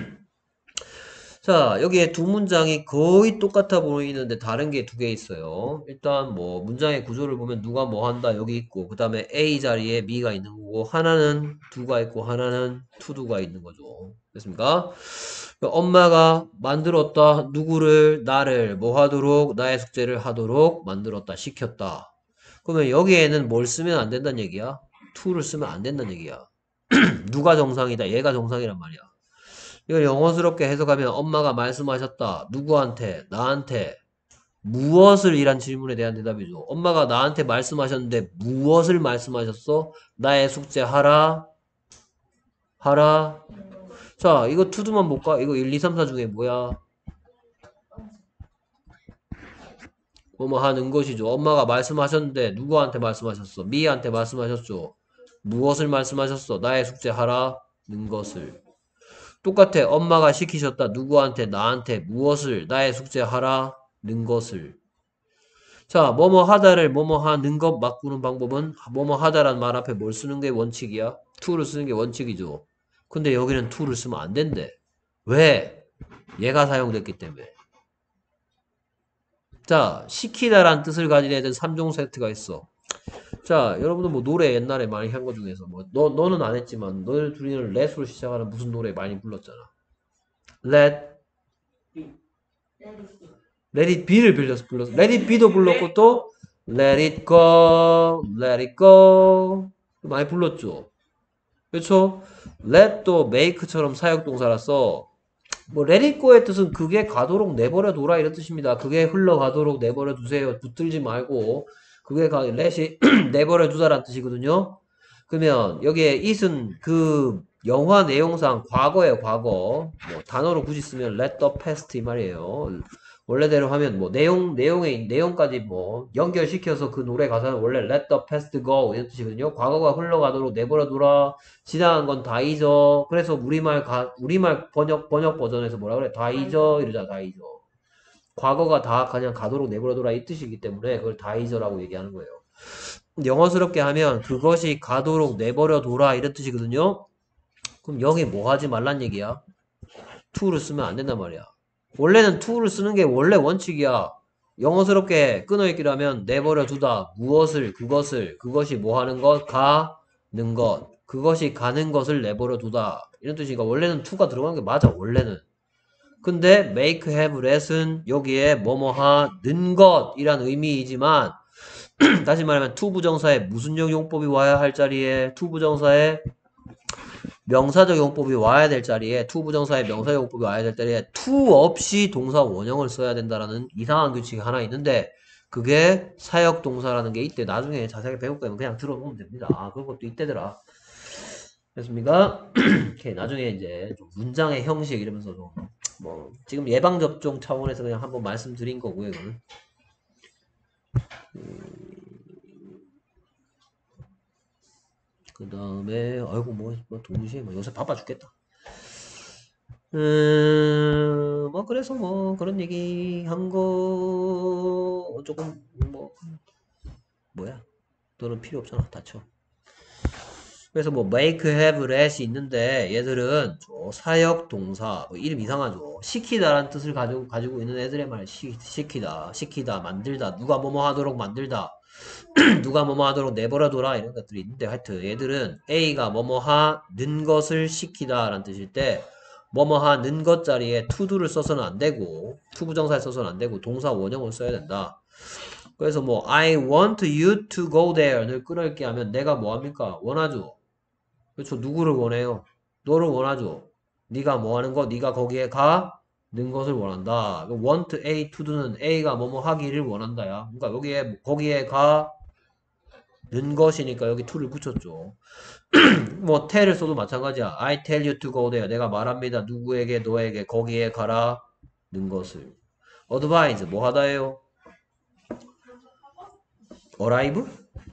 자, 여기에 두 문장이 거의 똑같아 보이는데 다른 게 두 개 있어요. 일단 뭐 문장의 구조를 보면 누가 뭐 한다 여기 있고 그 다음에 A 자리에 B가 있는 거고 하나는 do가 있고 하나는 to do가 있는 거죠. 됐습니까? 엄마가 만들었다 누구를 나를 뭐 하도록 나의 숙제를 하도록 만들었다 시켰다. 그러면 여기에는 뭘 쓰면 안 된다는 얘기야? to를 쓰면 안 된다는 얘기야. 누가 정상이다 얘가 정상이란 말이야. 이걸 영어스럽게 해석하면 엄마가 말씀하셨다. 누구한테? 나한테. 무엇을 이란 질문에 대한 대답이죠. 엄마가 나한테 말씀하셨는데 무엇을 말씀하셨어? 나의 숙제 하라. 하라. 자, 이거 투두만 볼까? 이거 일, 이, 삼, 사 중에 뭐야? 뭐뭐 하는 것이죠. 엄마가 말씀하셨는데 누구한테 말씀하셨어? 미희한테 말씀하셨죠. 무엇을 말씀하셨어? 나의 숙제 하라는 것을. 똑같아. 엄마가 시키셨다. 누구한테? 나한테. 무엇을? 나의 숙제 하라는 것을. 자, 뭐뭐 하다를 뭐뭐 하는 것 바꾸는 방법은 뭐뭐 하다라는 말 앞에 뭘 쓰는 게 원칙이야? to를 쓰는 게 원칙이죠. 근데 여기는 to를 쓰면 안 된대. 왜? 얘가 사용됐기 때문에. 자, 시키다라는 뜻을 가진 애들 삼 종 세트가 있어. 자, 여러분들 뭐 노래 옛날에 많이 한 거 중에서 뭐 너, 너는 안 했지만 너희 둘이는 let으로 시작하는 무슨 노래 많이 불렀잖아. let let it be를 빌려서 불렀어. let it be도 불렀고 또 let it go, let it go 많이 불렀죠. 그렇죠? let도 make처럼 사역동사라서 뭐 let it go의 뜻은 그게 가도록 내버려 둬라 이런 뜻입니다. 그게 흘러가도록 내버려 두세요. 붙들지 말고 그게 가, let이 내버려 두다라는 뜻이거든요. 그러면 여기에 it은 그 영화 내용상 과거예요, 과거. 뭐 단어로 굳이 쓰면 let the past 이 말이에요. 원래대로 하면 뭐 내용 내용의 내용까지 뭐 연결시켜서 그 노래 가사는 원래 let the past go 이런 뜻이거든요. 과거가 흘러가도록 내버려 둬라. 지나간 건 다 잊어. 그래서 우리말 가 우리말 번역 번역 버전에서 뭐라 그래? 다 잊어 이러잖아, 다 잊어. 과거가 다 그냥 가도록 내버려 둬라 이 뜻이기 때문에 그걸 다 잊어라고 얘기하는 거예요. 영어스럽게 하면 그것이 가도록 내버려 둬라 이런 뜻이거든요. 그럼 여기 뭐 하지 말란 얘기야? to를 쓰면 안 된단 말이야. 원래는 to를 쓰는 게 원래 원칙이야. 영어스럽게 끊어읽기로 하면 내버려 두다. 무엇을, 그것을, 그것이 뭐 하는 것, 가는 것. 그것이 가는 것을 내버려 두다. 이런 뜻이니까 원래는 to가 들어가는 게 맞아. 원래는. 근데 make, have, let은 여기에 뭐뭐 하는 것이란 의미이지만 다시 말하면 to 부정사에 무슨 용법이 와야 할 자리에 to 부정사에 명사적 용법이 와야 될 자리에 to 부정사의 명사적 용법이 와야 될 자리에 to 없이 동사 원형을 써야 된다라는 이상한 규칙이 하나 있는데 그게 사역동사라는 게 이때 나중에 자세하게 배울 거면 그냥 들어보면 됩니다. 아, 그런 것도 이때더라. 됐습니까? 오케이, 나중에 이제 좀 문장의 형식 이러면서 좀 뭐 지금 예방접종 차원에서 그냥 한번 말씀드린 거고요. 이거는. 그 다음에 아이고 뭐, 뭐 동시에 뭐 요새 바빠 죽겠다. 음, 뭐 그래서 뭐 그런 얘기 한 거 조금 뭐 뭐야? 너는 필요 없잖아. 다쳐. 그래서 뭐 make, have, let이 있는데 얘들은 저 사역 동사 뭐 이름 이상하죠. 시키다라는 뜻을 가지고 가지고 있는 애들의 말 시, 시키다, 시키다, 만들다, 누가 뭐뭐 하도록 만들다. 누가 뭐뭐 하도록 내버려둬라 이런 것들이 있는데 하여튼 얘들은 A가 뭐뭐 하는 것을 시키다 라는 뜻일 때 뭐뭐 하는 것 자리에 to do를 써서는 안 되고 to 부정사에 써서는 안 되고 동사 원형을 써야 된다. 그래서 뭐 I want you to go there를 끊어읽기 하면 내가 뭐합니까? 원하죠. 그렇죠. 누구를 원해요? 너를 원하죠. 네가 뭐하는 거? 네가 거기에 가는 것을 원한다. want A to do는 A가 뭐뭐 하기를 원한다야. 그러니까 여기에 거기에 가는 것이니까 여기 to를 붙였죠. 뭐 tell을 써도 마찬가지야. I tell you to go there. 내가 말합니다. 누구에게 너에게 거기에 가라는 것을. advise 뭐 하다예요? arrive?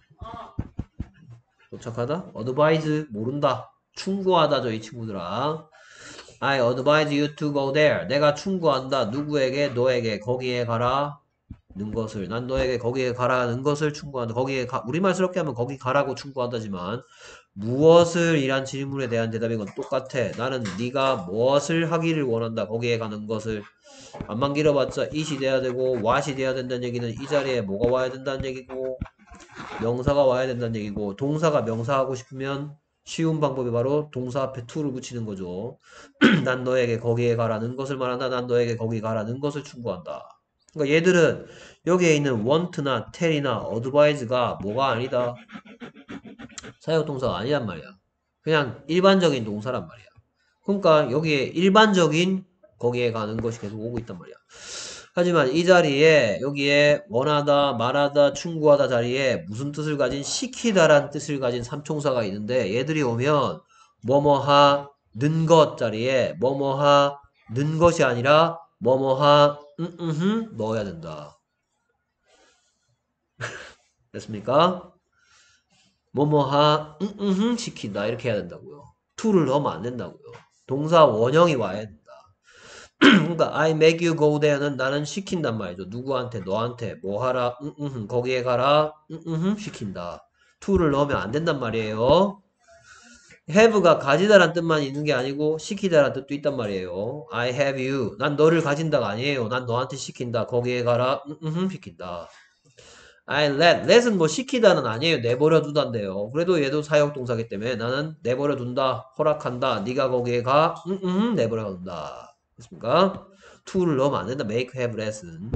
도착하다? advise 모른다. 충고하다죠 이 친구들아. I advise you to go there. 내가 충고한다. 누구에게? 너에게 거기에 가라 는 것을 난 너에게 거기에 가라는 것을 충고한다. 거기에 가, 우리말스럽게 하면 거기 가라고 충고한다지만 무엇을 이란 질문에 대한 대답인 건 똑같아. 나는 네가 무엇을 하기를 원한다. 거기에 가는 것을 안만 길어봤자 it이 돼야 되고 what이 돼야 된다는 얘기는 이 자리에 뭐가 와야 된다는 얘기고 명사가 와야 된다는 얘기고 동사가 명사하고 싶으면 쉬운 방법이 바로 동사 앞에 to를 붙이는 거죠. 난 너에게 거기에 가라는 것을 말한다. 난 너에게 거기 가라는 것을 충고한다. 그러니까 얘들은 여기에 있는 want나 tell이나 advise가 뭐가 아니다. 사역동사가 아니란 말이야. 그냥 일반적인 동사란 말이야. 그러니까 여기에 일반적인 거기에 가는 것이 계속 오고 있단 말이야. 하지만 이 자리에 여기에 원하다, 말하다, 충고하다 자리에 무슨 뜻을 가진 시키다란 뜻을 가진 삼총사가 있는데 얘들이 오면 뭐뭐하는 것 자리에 뭐뭐하는 것이 아니라 뭐뭐하 음, 음, 넣어야 된다. 됐습니까? 뭐뭐하 음, 음, 시킨다 이렇게 해야 된다고요. to를 넣으면 안 된다고요. 동사 원형이 와야 된다. 그러니까 I make you go there는 나는 시킨단 말이죠. 누구한테 너한테 뭐 하라 음, 음, 거기에 가라 음, 음, 시킨다. to를 넣으면 안 된단 말이에요. have가 가지다란 뜻만 있는 게 아니고 시키다란 뜻도 있단 말이에요. I have you 난 너를 가진다가 아니에요. 난 너한테 시킨다. 거기에 가라 음, 음, 시킨다. I let let은 뭐 시키다는 아니에요. 내버려 두단데요. 그래도 얘도 사역동사기 때문에 나는 내버려 둔다. 허락한다. 네가 거기에 가 음, 음, 내버려 둔다. 됐습니까? to를 넣으면 안 된다. make, have, let은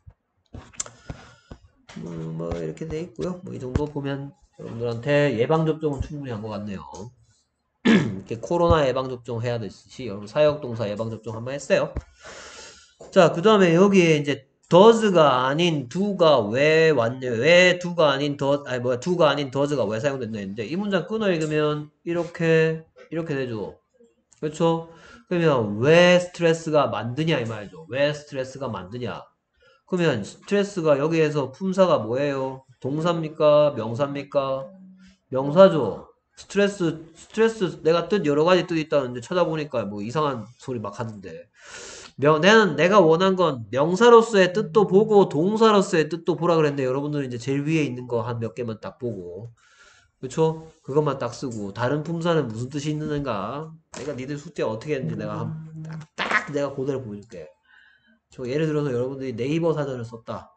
뭐, 뭐 이렇게 돼 있고요. 뭐 이 정도 보면 여러분들한테 예방접종은 충분히 한 것 같네요. 이렇게 코로나 예방접종 해야 되듯이 여러분 사역동사 예방접종 한번 했어요. 자, 그 다음에 여기에 이제 does가 아닌 do가 왜 왔냐, 왜 do가 아닌 does, 아니 뭐야, do가 아닌 does가 왜 사용됐나 했는데 이 문장 끊어 읽으면 이렇게 이렇게 되죠. 그렇죠? 그러면 왜 스트레스가 만드냐 이 말이죠. 왜 스트레스가 만드냐. 그러면 스트레스가 여기에서 품사가 뭐예요? 동사입니까? 명사입니까? 명사죠. 스트레스, 스트레스, 내가 뜻 여러 가지 뜻이 있다는데 찾아보니까 뭐 이상한 소리 막 하던데. 명, 나는 내가 원한 건 명사로서의 뜻도 보고 동사로서의 뜻도 보라 그랬는데 여러분들은 이제 제일 위에 있는 거 한 몇 개만 딱 보고. 그쵸? 그것만 딱 쓰고 다른 품사는 무슨 뜻이 있는가? 내가 니들 숙제 어떻게 했는지 내가 한, 딱, 딱 내가 그대로 보여줄게. 저 예를 들어서 여러분들이 네이버 사전을 썼다.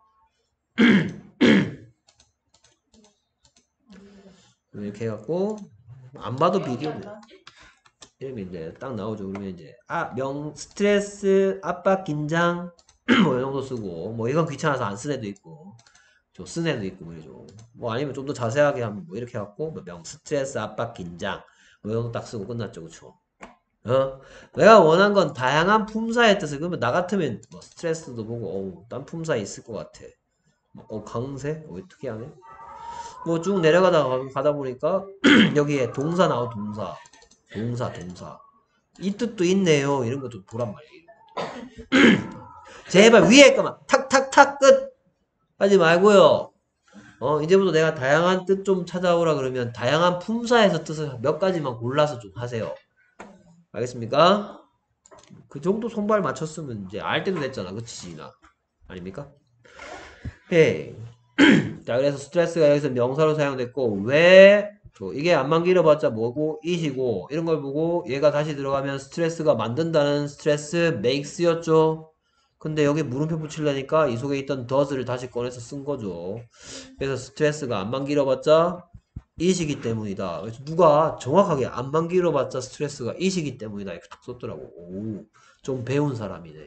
이렇게 해갖고 안 봐도 비디오네. 이름이 이제 딱 나오죠. 그러면 이제 아, 명 스트레스, 압박, 긴장 뭐 이 정도 쓰고 뭐 이건 귀찮아서 안 쓴 애도 있고 좀 쓴 애도 있고 그러죠. 뭐 아니면 좀 더 자세하게 하면 뭐 이렇게 해갖고 뭐 명 스트레스, 압박, 긴장 뭐 이 정도 딱 쓰고 끝났죠. 그쵸? 어? 내가 원한 건 다양한 품사의 뜻을 그러면 나 같으면 뭐 스트레스도 보고 어우 딴 품사 있을 것 같아. 어 강세? 어 특이하네. 뭐 쭉 내려가다가 가다 보니까 여기에 동사 나온 동사 동사 동사 이 뜻도 있네요. 이런 거 좀 보란 말이에요. 제발 위에 거만 탁탁탁 끝 하지 말고요. 어 이제부터 내가 다양한 뜻 좀 찾아오라 그러면 다양한 품사에서 뜻을 몇 가지만 골라서 좀 하세요. 알겠습니까? 그 정도 손발 맞췄으면 이제 알 때도 됐잖아. 그치 지나 아닙니까? 예. 자 그래서 스트레스가 여기서 명사로 사용됐고 왜 이게 안만 길어봤자 뭐고 it이고 이런 걸 보고 얘가 다시 들어가면 스트레스가 만든다는 스트레스 makes였죠. 근데 여기 물음표 붙이려니까 이 속에 있던 does를 다시 꺼내서 쓴 거죠. 그래서 스트레스가 안만 길어봤자 it이기 때문이다. 그래서 누가 정확하게 안만 길어봤자 스트레스가 it이기 때문이다 이렇게 딱 썼더라고. 오, 좀 배운 사람이네.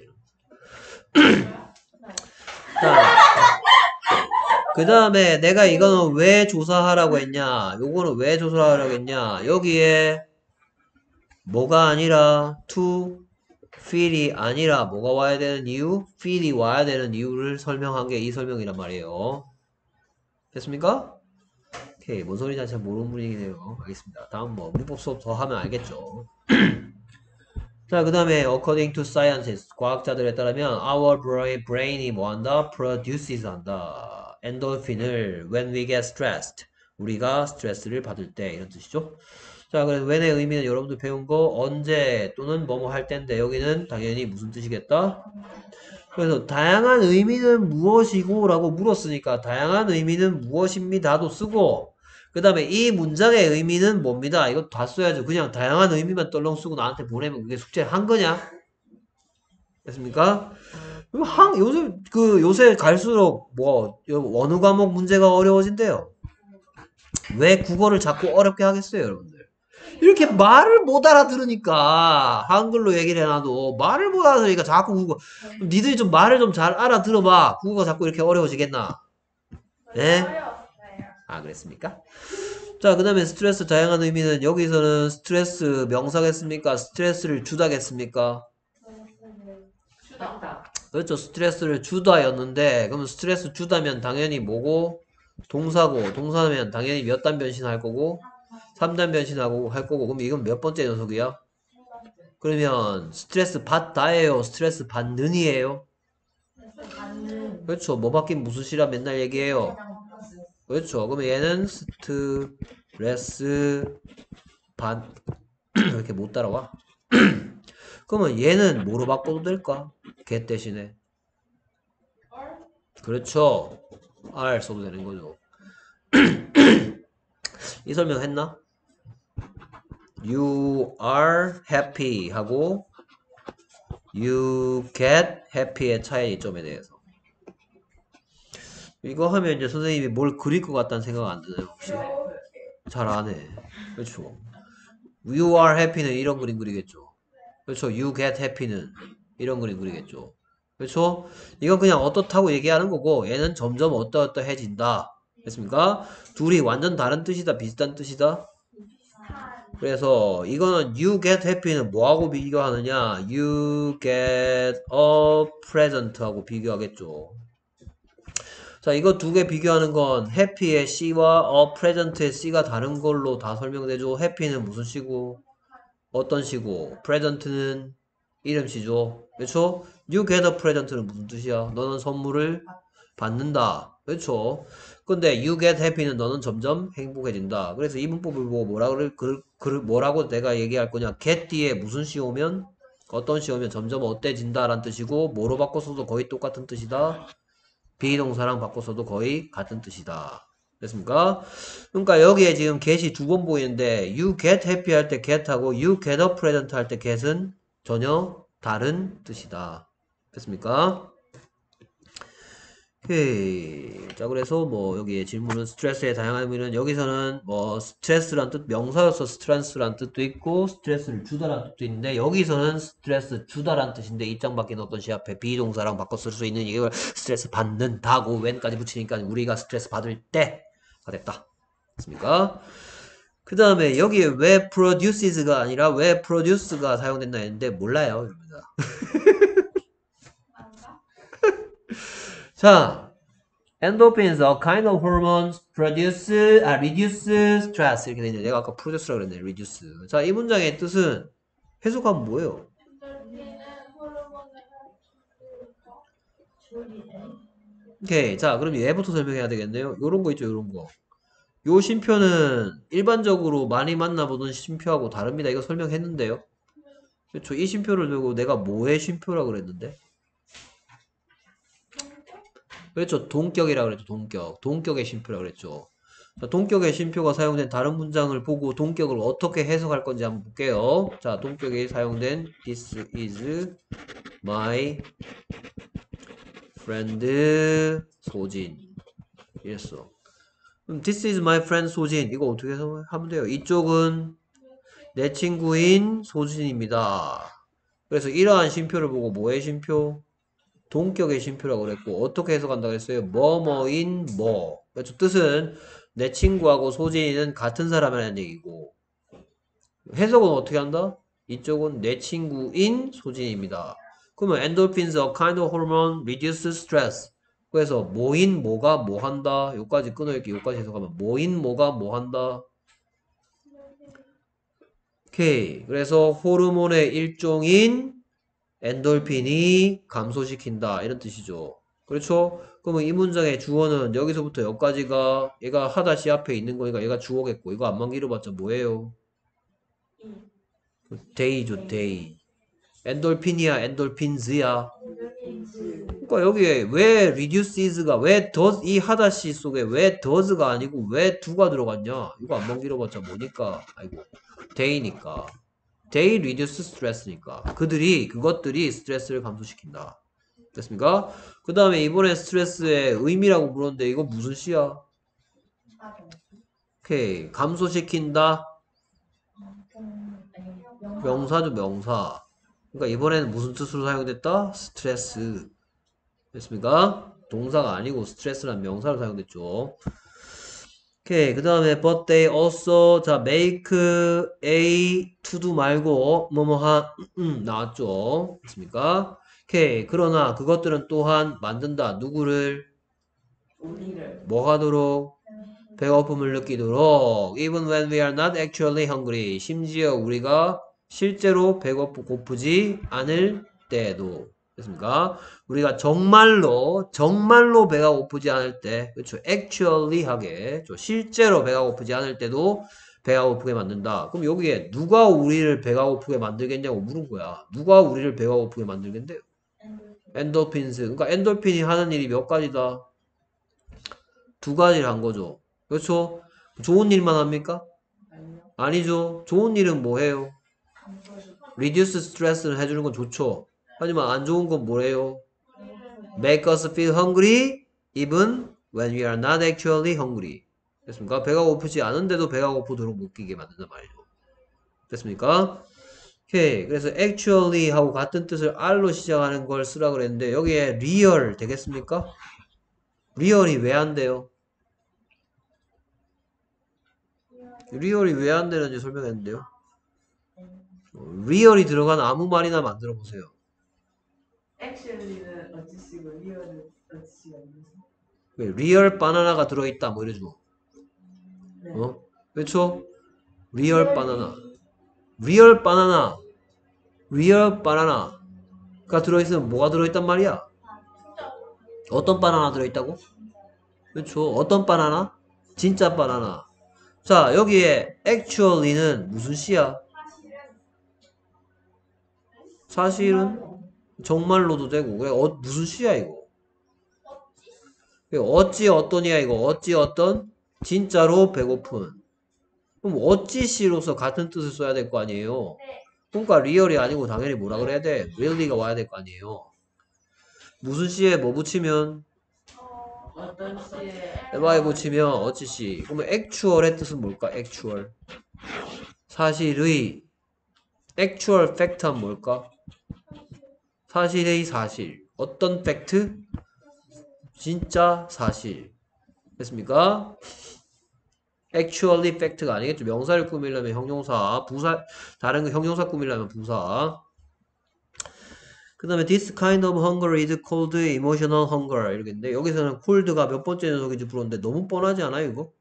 자, 그 다음에 내가 이거는 왜 조사하라고 했냐, 요거는 왜 조사하라고 했냐, 여기에 뭐가 아니라 to feel이 아니라 뭐가 와야 되는 이유, feel이 와야 되는 이유를 설명한 게 이 설명이란 말이에요. 됐습니까? 오케이, 뭔 소리인지 잘 모르는 분위기네요. 알겠습니다. 다음 뭐 문법 수업 더 하면 알겠죠. 자, 그 다음에 according to scientists, 과학자들에 따르면 our brain이 뭐한다? produces 한다. 엔돌핀을 when we get stressed, 우리가 스트레스를 받을 때 이런 뜻이죠. 자, 그래서 when의 의미는 여러분들 배운 거 언제 또는 뭐뭐 할 때인데 여기는 당연히 무슨 뜻이겠다? 그래서 다양한 의미는 무엇이고 라고 물었으니까 다양한 의미는 무엇입니다도 쓰고 그 다음에 이 문장의 의미는 뭡니다. 이거 다 써야죠. 그냥 다양한 의미만 떨렁 쓰고 나한테 보내면 그게 숙제 한 거냐? 됐습니까? 그리고 한, 요새, 그, 요새 갈수록 뭐, 어느 과목 문제가 어려워진대요. 왜 국어를 자꾸 어렵게 하겠어요, 여러분들? 이렇게 말을 못 알아들으니까, 한글로 얘기를 해놔도, 말을 못 알아들으니까 자꾸 국어, 니들이 좀 말을 좀 잘 알아들어봐. 국어가 자꾸 이렇게 어려워지겠나? 네? 아, 그랬습니까? 자, 그 다음에 스트레스 다양한 의미는, 여기서는 스트레스 명사겠습니까? 스트레스를 주다겠습니까? 주다. 그렇죠. 스트레스를 주다였는데, 그러면 스트레스 주다면 당연히 뭐고? 동사고, 동사면 당연히 몇 단 변신할 거고, 삼 단 변신하고 할 거고, 그럼 이건 몇 번째 녀석이야? 그러면 스트레스 받다예요? 스트레스 받는이에요? 받는 그렇죠. 뭐 받긴 무슨 시라 맨날 얘기해요? 그렇죠. 그러면 얘는 스트레스 받, 왜 이렇게 못 따라와? 그러면 얘는 뭐로 바꿔도 될까? get 대신에. 그렇죠. R 써도 되는 거죠. 이 설명 했나? You are happy 하고 you get happy의 차이점에 대해서. 이거 하면 이제 선생님이 뭘 그릴 것 같다는 생각 안 드나요, 혹시? 잘 안 해. 그렇죠. You are happy는 이런 그림 그리겠죠. 그렇죠. You get happy는 이런 그림 그리겠죠. 그렇죠? 이건 그냥 어떻다고 얘기하는 거고 얘는 점점 어떠어떠해진다. 됐습니까? 둘이 완전 다른 뜻이다. 비슷한 뜻이다. 그래서 이거는 you get happy는 뭐하고 비교하느냐? You get a present 하고 비교하겠죠. 자, 이거 두 개 비교하는 건 happy의 C와 a present의 C가 다른 걸로 다 설명되죠. happy는 무슨 시고 어떤 시고 present는 이름시죠. 그렇죠? You get a present는 무슨 뜻이야? 너는 선물을 받는다. 그렇죠? 근데 you get happy는 너는 점점 행복해진다. 그래서 이 문법을 보고 뭐라고 그, 그, 뭐라고 내가 얘기할 거냐? get 뒤에 무슨 시 오면 어떤 시 오면 점점 어때진다라는 뜻이고 뭐로 바꿔서도 거의 똑같은 뜻이다. 비동사랑 바꿔서도 거의 같은 뜻이다. 됐습니까? 그러니까 여기에 지금 get이 두 번 보이는데 you get happy 할 때 get하고 you get a present 할 때 get은 전혀 다른 뜻이다. 됐습니까? 오케이. 자, 그래서 뭐 여기에 질문은 스트레스의 다양한 의미는 여기서는 뭐 스트레스란 뜻 명사로서 스트레스란 뜻도 있고 스트레스를 주다란 뜻도 있는데 여기서는 스트레스 주다란 뜻인데 입장 바뀐 어떤 시 앞에 비동사랑 바꿔 쓸 수 있는 이걸 스트레스 받는다고 when까지 붙이니까 우리가 스트레스 받을 때가 됐다. 됐습니까? 그 다음에 여기에 왜 produces가 아니라 왜 produce가 사용된다 했는데 몰라요. 여러분들. 자, endorphins, a kind of hormones, produce, 아, reduce stress 이렇게 되는데 내가 아까 produce라고 그랬네, reduce. 자, 이 문장의 뜻은 해석하면 뭐예요? 오케이, 자, 그럼 얘부터 설명해야 되겠네요. 요런 거 있죠, 요런 거. 요 쉼표는 일반적으로 많이 만나보던 쉼표하고 다릅니다. 이거 설명했는데요. 그렇죠. 이 쉼표를 두고 내가 뭐의 쉼표라고 그랬는데? 그렇죠. 동격이라고 그랬죠. 동격. 동격의 쉼표라고 그랬죠. 자, 동격의 쉼표가 사용된 다른 문장을 보고 동격을 어떻게 해석할 건지 한번 볼게요. 자, 동격에 사용된 This is my friend 소진. 이랬어. 그럼 This is my friend 소진. 이거 어떻게 해석하면 돼요? 이쪽은 내 친구인 소진입니다. 그래서 이러한 쉼표를 보고 뭐의 쉼표? 동격의 쉼표라고 그랬고 어떻게 해석한다고 했어요? 뭐뭐인 뭐. 그렇죠. 뜻은 내 친구하고 소진이는 같은 사람이라는 얘기고 해석은 어떻게 한다? 이쪽은 내 친구인 소진입니다. 그러면 endorphins, a kind of hormone, reduce stress. 그래서 뭐인 뭐가 뭐 한다. 여기까지 끊어있기 여기까지 해석하면 뭐인 뭐가 뭐 한다. 오케이. 그래서 호르몬의 일종인 엔돌핀이 감소시킨다 이런 뜻이죠. 그렇죠? 그러면 이 문장의 주어는 여기서부터 여기까지가 얘가 하다시 앞에 있는 거니까 얘가 주어겠고 이거 안만 길어봤자 뭐예요? 데이죠 데이. 엔돌핀이야 엔돌핀즈야? is. 그러니까 여기에 왜 reduce is가 왜 does 이 하다시 속에 왜 does가 아니고 왜 do가 들어갔냐? 이거 안만 길어봤자 뭐니까? 아이고 they니까. they reduce stress니까. 그들이 그것들이 스트레스를 감소시킨다. 됐습니까? 그 다음에 이번에 스트레스의 의미라고 물었는데 이거 무슨 시야? 오케이. 감소시킨다. 명사죠, 명사. 그러니까 이번에는 무슨 뜻으로 사용됐다? 스트레스. 됐습니까? 동사가 아니고 스트레스란 명사로 사용됐죠. 오케이. 그 다음에 but they also 자 make a to do 말고 뭐뭐한 음, 나왔죠. 됐습니까? 오케이. 그러나 그것들은 또한 만든다. 누구를? 우리를 뭐 하도록? 배고픔을 느끼도록 even when we are not actually hungry 심지어 우리가 실제로 배고프 고프지 않을 때도 됐습니까? 우리가 정말로 정말로 배가 고프지 않을 때 그렇죠? actually 하게 실제로 배가 고프지 않을 때도 배가 고프게 만든다. 그럼 여기에 누가 우리를 배가 고프게 만들겠냐고 물은 거야. 누가 우리를 배가 고프게 만들겠는데요? 엔도핀스. 그러니까 엔돌핀이 하는 일이 몇 가지다? 두 가지를 한 거죠. 그렇죠? 좋은 일만 합니까? 아니요. 아니죠. 좋은 일은 뭐 해요? reduce stress를 해주는 건 좋죠. 하지만 안 좋은 건 뭐래요? make us feel hungry even when we are not actually hungry. 됐습니까? 배가 고프지 않은데도 배가 고프도록 느끼게 만든단 말이죠. 됐습니까? 오케이. 그래서 actually 하고 같은 뜻을 R로 시작하는 걸 쓰라 그랬는데 여기에 real 되겠습니까? real이 왜 안 돼요? 리얼이 왜 안 되는지 설명했는데요. 리얼이 들어간 아무 말이나 만들어 보세요. 액츄얼리는 어찌시고 리얼은 어찌시고 리얼 바나나가 들어있다 뭐 이래주고. 네. 어? 그렇죠? 리얼 바나나. 리얼 바나나. 리얼 바나나가 들어있으면 뭐가 들어있단 말이야? 어떤 바나나 들어있다고? 그렇죠. 어떤 바나나? 진짜 바나나. 자, 여기에 actually는 무슨 시야? 사실은 정말로도 되고. 그래, 어, 무슨 시야 이거? 어찌 어떠냐 이거? 어찌 어떤? 진짜로 배고픈. 그럼 어찌 시로서 같은 뜻을 써야 될 거 아니에요? 그러니까 리얼이 아니고 당연히 뭐라 그래야 돼? really가 와야 될 거 아니에요? 무슨 시에 뭐 붙이면? 어떤 시에 에바에 붙이면 어찌 시. 그러면 actual의 뜻은 뭘까? actual. 사실의 actual fact은 뭘까? 사실의 사실. 어떤 팩트? 진짜 사실. 됐습니까? actually fact가 아니겠죠. 명사를 꾸미려면 형용사, 부사, 다른 거 형용사 꾸미려면 부사. 그 다음에 this kind of hunger is called emotional hunger 이렇게인데 여기서는 cold가 몇 번째 녀석인지 물었는데 너무 뻔하지 않아요 이거?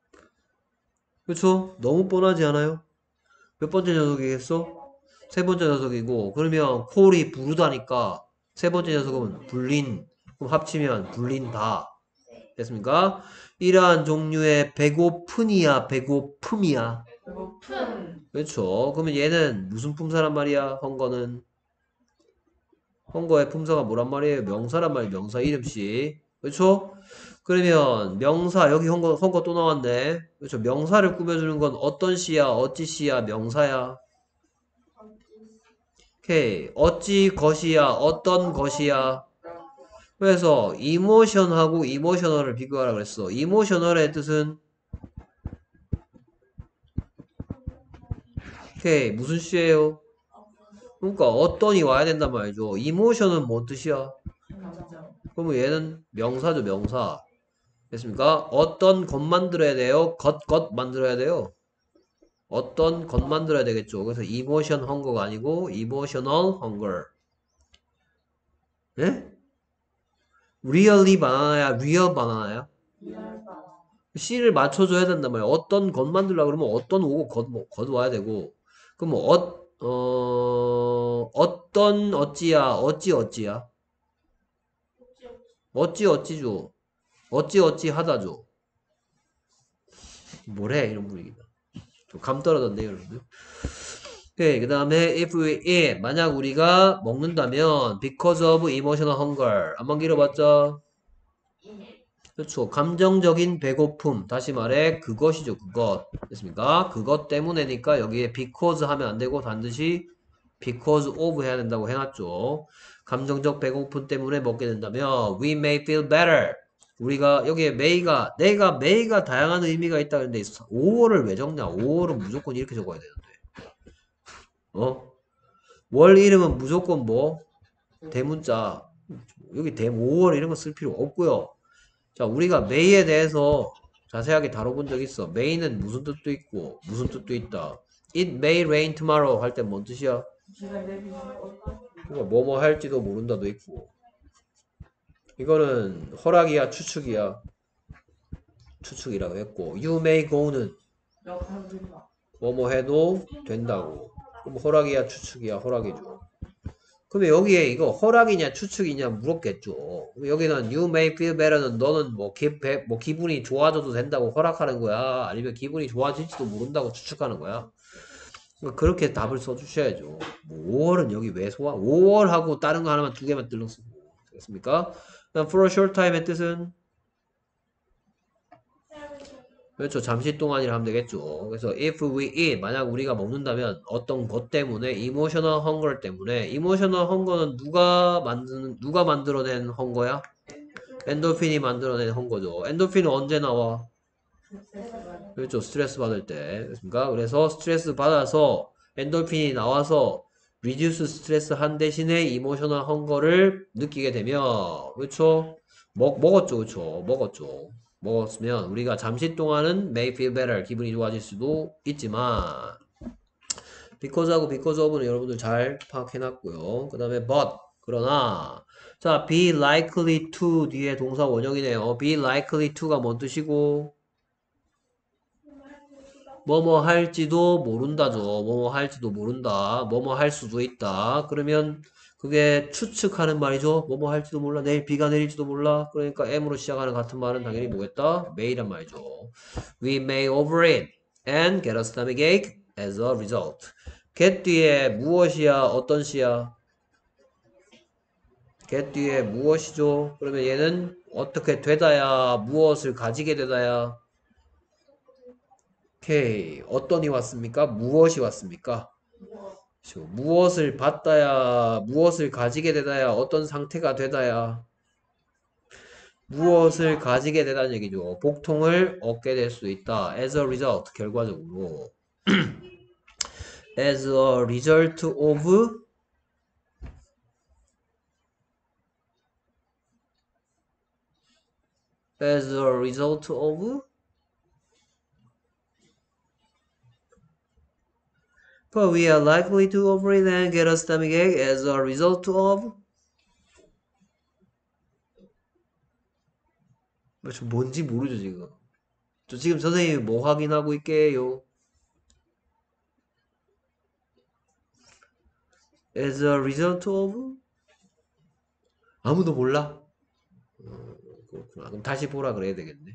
그렇죠? 너무 뻔하지 않아요? 몇 번째 녀석이겠어? 세 번째 녀석이고 그러면 콜이 부르다니까 세 번째 녀석은 불린 그럼 합치면 불린다 됐습니까? 이러한 종류의 배고픈이야 배고픔이야 배고픈 그렇죠 그러면 얘는 무슨 품사란 말이야 헝거는 헝거의 품사가 뭐란 말이에요 명사란 말이에요 명사 이름씨 그렇죠? 그러면 명사 여기 헝거, 헝거 또 나왔네 그렇죠 명사를 꾸며주는 건 어떤 시야 어찌 시야 명사야 오케이. 어찌 것이야? 어떤 것이야? 그래서 이모션하고 이모셔널을 비교하라 그랬어. 이모셔널의 뜻은 오케이. 무슨 시예요? 그러니까 어떤이 와야 된단 말이죠. 이모션은 뭔 뜻이야? 감정 그러면 얘는 명사죠, 명사. 됐습니까? 어떤 것 만들어야 돼요? 것, 것 만들어야 돼요. 어떤 것 만들어야 되겠죠. 그래서 emotion hunger가 아니고 emotional hunger. 예? really 바나나야, real 바나나야? C를 맞춰줘야 된단 말이야. 어떤 것 만들려고 그러면 어떤 오고 것, 뭐, 것 와야 되고. 그럼 뭐, 어, 어, 어떤 어찌야, 어찌 어찌야? 어찌 어찌죠. 어찌 어찌 하다죠. 뭐래, 이런 분위기다. 좀 감 떨어졌네요, 여러분들. 오케이. 그 다음에 if we eat 만약 우리가 먹는다면 because of emotional hunger 한번 길어봤죠? 그렇죠. 감정적인 배고픔. 다시 말해 그것이죠. 그것. 됐습니까? 그것 때문에니까 여기에 because 하면 안 되고 반드시 because of 해야 된다고 해놨죠. 감정적 배고픔 때문에 먹게 된다면 we may feel better. 우리가 여기에 may가 내가 may가 다양한 의미가 있다 그랬는데 오월을 왜 적냐? 오월은 무조건 이렇게 적어야 되는데. 어? 월 이름은 무조건 뭐? 대문자. 여기 대 오월 이런 거 쓸 필요 없고요. 자, 우리가 may에 대해서 자세하게 다뤄본 적 있어. may는 무슨 뜻도 있고 무슨 뜻도 있다. It may rain tomorrow 할 때 뭔 뜻이야? 비가 내리면 그거 뭐뭐 할지도 모른다도 있고. 이거는 허락이야 추측이야? 추측이라고 했고 you may go는 역할비가 뭐뭐 해도 된다고. 그럼 허락이야 추측이야? 허락이죠. 그러면 여기에 이거 허락이냐 추측이냐 물었겠죠. 여기는 you may feel better는 너는 뭐, 기, 배- 뭐 기분이 좋아져도 된다고 허락하는 거야? 아니면 기분이 좋아질지도 모른다고 추측하는 거야? 그러니까 그렇게 답을 써주셔야죠. 뭐 오월은 여기 왜 소화? 오월하고 다른 거 하나만 두 개만 들러 쓰고 되겠습니까? 그다음 for a short time의 뜻은 그렇죠. 잠시 동안이라 하면 되겠죠. 그래서 if we eat 만약 우리가 먹는다면 어떤 것 때문에 emotional hunger 때문에 emotional hunger는 누가 만드는 누가 만들어낸 헝거야? 엔도핀이 만들어낸 헝거죠. 엔도핀은 언제 나와? 그렇죠. 스트레스 받을 때. 그렇습니까? 그래서 스트레스 받아서 엔돌핀이 나와서 reduce 스트레스 한 대신에 emotional hunger를 느끼게 되면 그렇죠? 먹, 먹었죠. 그렇죠. 먹었죠. 먹었으면 우리가 잠시 동안은 may feel better 기분이 좋아질 수도 있지만 because하고 because of는 여러분들 잘 파악해놨고요. 그 다음에 but 그러나 자 be likely to 뒤에 동사 원형이네요. be likely to가 뭔 뜻이고 뭐뭐 할지도 모른다죠. 뭐뭐 할지도 모른다. 뭐뭐 할 수도 있다. 그러면 그게 추측하는 말이죠. 뭐뭐 할지도 몰라. 내일 비가 내릴지도 몰라. 그러니까 M으로 시작하는 같은 말은 당연히 뭐겠다? may란 말이죠. We may overeat and get a stomachache as a result. get 뒤에 무엇이야? 어떤 시야? get 뒤에 무엇이죠? 그러면 얘는 어떻게 되다야? 무엇을 가지게 되다야? 오케이. 어떤이 왔습니까? 무엇이 왔습니까? 그렇죠. 무엇을 받다야, 무엇을 가지게 되다야, 어떤 상태가 되다야, 무엇을 가지게 되다는 얘기죠. 복통을 얻게 될 수 있다. as a result, 결과적으로. as a result of, as a result of, but we are likely to overeat and get a stomachache as a result of, 저 뭔지 모르죠, 지금. 저 지금 선생님이 뭐 확인하고 있게요? as a result of? 아무도 몰라? 어, 그렇구나. 그럼 다시 보라 그래야 되겠네.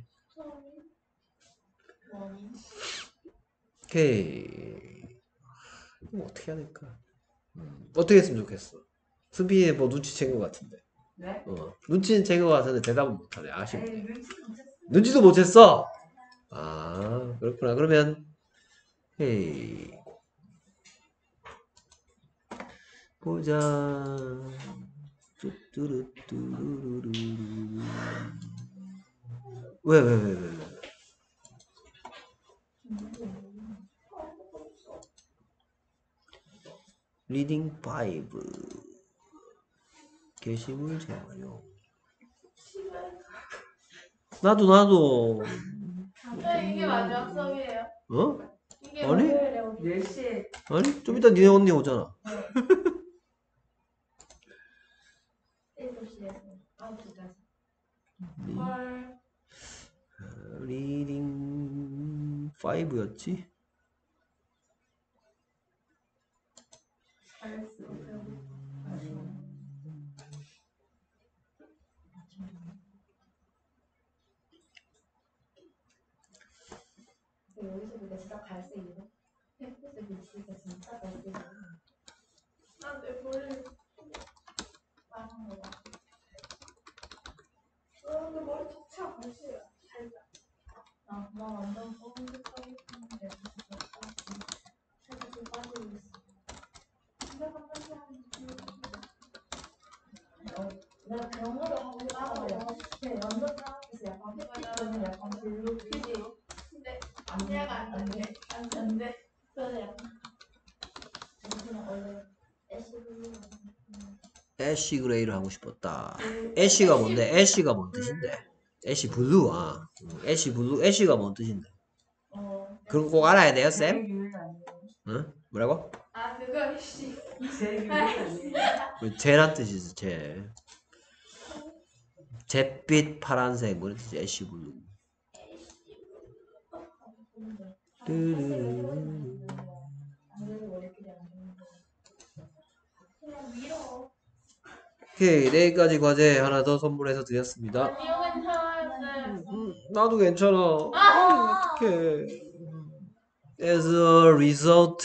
오케이. 이거 어떻게 해야 될까? 음, 어떻게 했으면 좋겠어? 수빈이 뭐 눈치챈 것 같은데. 네? 어, 눈치는 챈 것 같은데 대답은 못하네. 에이 아쉽네. 눈치 못했어. 눈치도 못 챘어? 아, 그렇구나. 그러면, 헤이. 보자. 뚜뚜루뚜루루루. 왜, 왜, 왜, 왜, 왜? 리딩 파이브. 게시물 재활용. 나도, 나도. 네, 이게 마지막 수업이에요. 어? 이게 아니? 목요일에 오기. 네 시에 아니? 좀 이따 니네 언니 오잖아. 일곱 시에서 아홉 시까지. 리, 헐. 리딩 파이브였지? 잘했어. 여기서 근데 진짜 갈색 이거? 햇빛을 비치니까 진짜 넓게 안돼 머리 나는 거야. 어, 내 머리 좋지 않으시야. 나, 나 완전 뻔뻔하게 했는데 살짝 좀 빠지고 있어. 근데 한 번씩 하면 어, 내가 그런 거를 하고 싶어서 네, 완전 따뜻해서 약간 햇빛은 약간 블루 그지. 근데 안 안돼가 안 안돼. 돼. 안돼. 그래 약간 그냥 원래 애쉬 블루 애쉬 그레이를 하고 싶었다. 애쉬가 뭔데? 애쉬가 뭔 뜻인데? 애쉬 블루. 아, 음, 애쉬 블루. 애쉬가 뭔 뜻인데? 어 그런 거 꼭 알아야 돼요, 쌤? 응? 뭐라고? 아 그거 씨. 우리 젤란 뜻이지, 젤. 잿빛 파란색 뭐 이런 뜻이 애쉬 블루. 뚜루루루. 안 그래도 머리끼리 안 되는데 그냥 밀어. 오케이, 내일까지 과제 하나 더 선물해서 드렸습니다. 아니요 괜찮아요. 음, 나도 괜찮아. 아! 어떡해. As a result,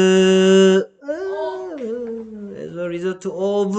as a result of,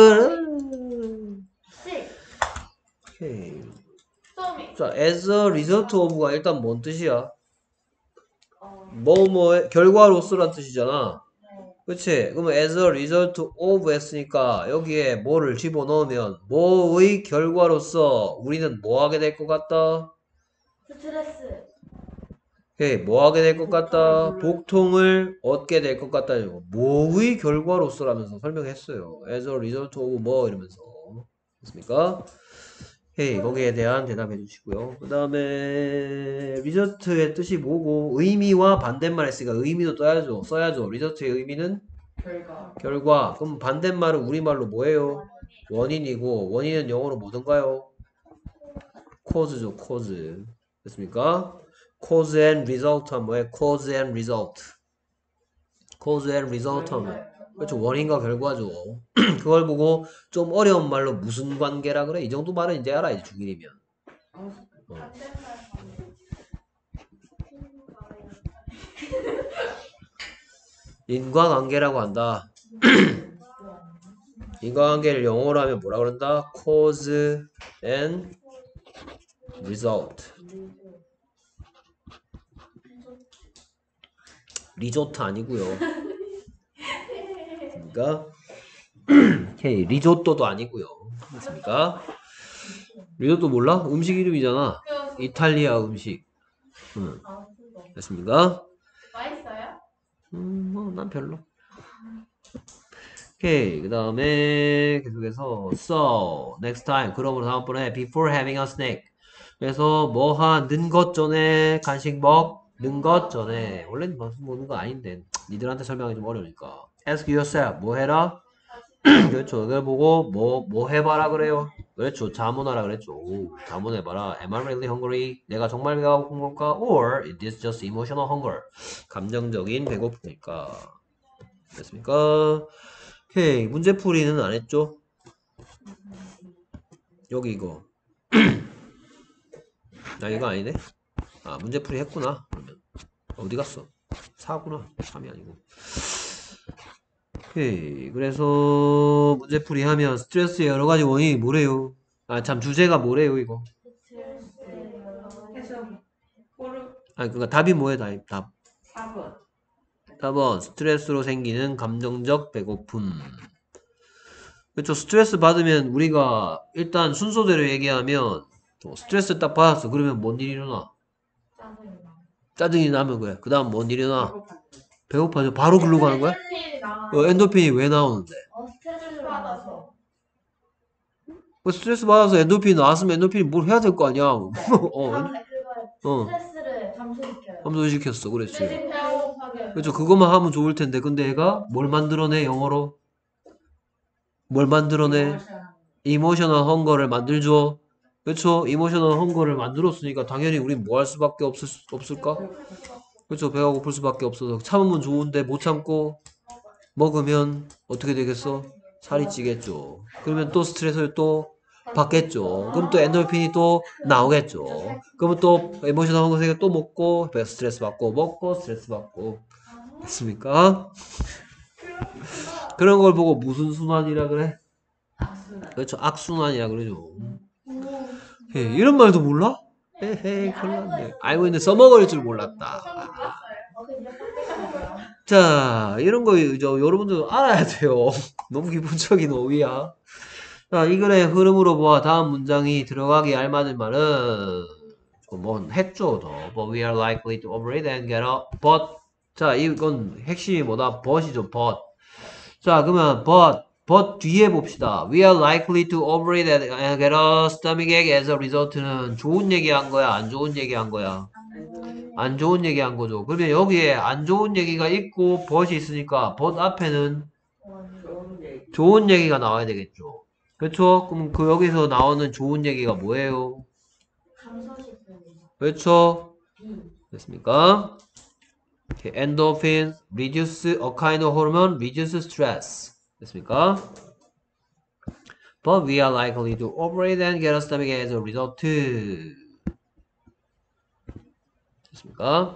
씩 오케이. 쏘미. 자, as a result of가 일단 뭔 뜻이야? 어, 뭐, 뭐, 결과로서란 뜻이잖아. 네. 그치? 그러면 as a result of 했으니까 여기에 뭐를 집어넣으면 뭐의 결과로서 우리는 뭐 하게 될 것 같다? 스트레스 오케이, 뭐 하게 될 것 같다? 복통을 얻게 될 것 같다. 이거 뭐의 결과로서라면서 설명했어요. as a result of 뭐 이러면서. 됐습니까? 오케이, 거기에 대한 대답해 주시고요. 그 다음에 리저트의 뜻이 뭐고 의미와 반대말 했으니까 의미도 떠야죠. 써야죠. 리저트의 의미는 결과. 결과. 그럼 반대말은 우리말로 뭐예요? 원인이고 원인은 영어로 뭐든가요? cause죠. cause. 됐습니까? cause and result 하면 뭐예요? cause and result. cause and result 하면 그렇죠. 원인과 결과죠. 그걸 보고 좀 어려운 말로 무슨 관계라 그래? 이 정도 말은 이제 알아야지 중일이면. 어. 인과관계라고 한다. 인과관계를 영어로 하면 뭐라 그런다? cause and result. 리조트 아니고요. 그러니까 오케이, 리조또도 아니고요. 맞습니까? 리조또 몰라? 음식 이름이잖아. 그 이탈리아 음식. 응. 아 그거 됐습니까? 맛있어요? 음, 뭐, 난 별로. 오케이, 그 다음에 계속해서 so, next time. 그러므로 다음번에 before having a snack. 그래서 뭐 하는 것 전에 간식 먹는 것 전에 원래는 무슨 먹는 거 아닌데 니들한테 설명하기 좀 어려우니까 ask yourself 뭐 해라? 그렇죠. 그걸 보고 뭐 뭐 해봐라 그래요. 그렇죠. 자문하라 그랬죠. 오, 자문해봐라. Am I really hungry? 내가 정말 배가 고픈 걸까? Or is this just emotional hunger? 감정적인 배고프니까. 됐습니까? 오케이. 문제풀이는 안 했죠? 여기 이거. 아, 이거 아니네? 아, 문제풀이 했구나. 그러면. 어디 갔어? 사구나. 삼이 아니고. 오케이. 그래서 문제풀이 하면 스트레스의 여러 가지 원인이 뭐래요? 아, 참 주제가 뭐래요, 이거? 해서 고르 아니, 그니까 답이 뭐예요, 답? 답. 사 번. 사 번. 스트레스로 생기는 감정적 배고픔. 그렇죠. 스트레스 받으면 우리가 일단 순서대로 얘기하면 또 스트레스 딱 받았어. 그러면 뭔 일이 일어나? 짜증나 짜증이 나면 그래. 그 다음 뭔 일이 일어나? 배고파져. 바로 글로 가는 거야? 어, 엔도핀이 왜 나오는데? 어 스트레스를 받아서 그 스트레스 받아서 엔도핀이 나왔으면 엔도핀이 뭘 해야 될 거 아니야. 어, 감, 그걸 어. 스트레스를 감소시켜요 함소시켰어. 그랬지. 대신 배고파게. 그렇죠. 그것만 하면 좋을 텐데. 근데 얘가 뭘 만들어내, 영어로? 뭘 만들어내? 이모셔널 헝거를 만들죠. 그렇죠. 이모셔널 헝거를 만들었으니까 당연히 우린 뭐 할 수밖에 없을, 수- 없을까? 그렇죠. 배가 고플 수밖에 없어서 참으면 좋은데 못 참고 먹으면 어떻게 되겠어? 살이 찌겠죠. 그러면 또 스트레스를 또 받겠죠. 그럼 또 엔돌핀이 또 나오겠죠. 그러면 또 에모셔널 헝거 생겨 또 먹고 스트레스 받고 먹고 스트레스 받고 됐습니까? 그런 걸 보고 무슨 순환이라 그래? 악순환. 그렇죠. 악순환이라 그러죠. 예, 이런 말도 몰라? 에헤이, 큰일 났네. 알고 있는데 써먹을 줄 몰랐다. 처음 몰랐어요. 어, 근데 빡빡한 거야. 자, 이런 거, 저, 여러분들 알아야 돼요. 너무 기본적인 어휘야. 자, 이 글의 흐름으로 보아 다음 문장이 들어가기 알맞은 말은, 뭐, 했죠, 더. But we are likely to overeat and get up. But. 자, 이건 핵심이 뭐다? but이죠, but. 자, 그러면, but. but 뒤에 봅시다. We are likely to overeat and get a stomachache as a result는 좋은 얘기 한 거야? 안 좋은 얘기 한 거야? 안 좋은 얘기 한 거죠. 그러면 여기에 안 좋은 얘기가 있고 but이 있으니까 but 앞에는 좋은 얘기. 좋은 얘기가 나와야 되겠죠. 그렇죠? 그럼 그 여기서 나오는 좋은 얘기가 뭐예요? 감소식품이죠. 그렇죠? B. 됐습니까? Okay, endorphins reduce a kind of hormone, reduce stress. 됐습니까? But we are likely to overeat and get a stomach as a result. 됐습니까?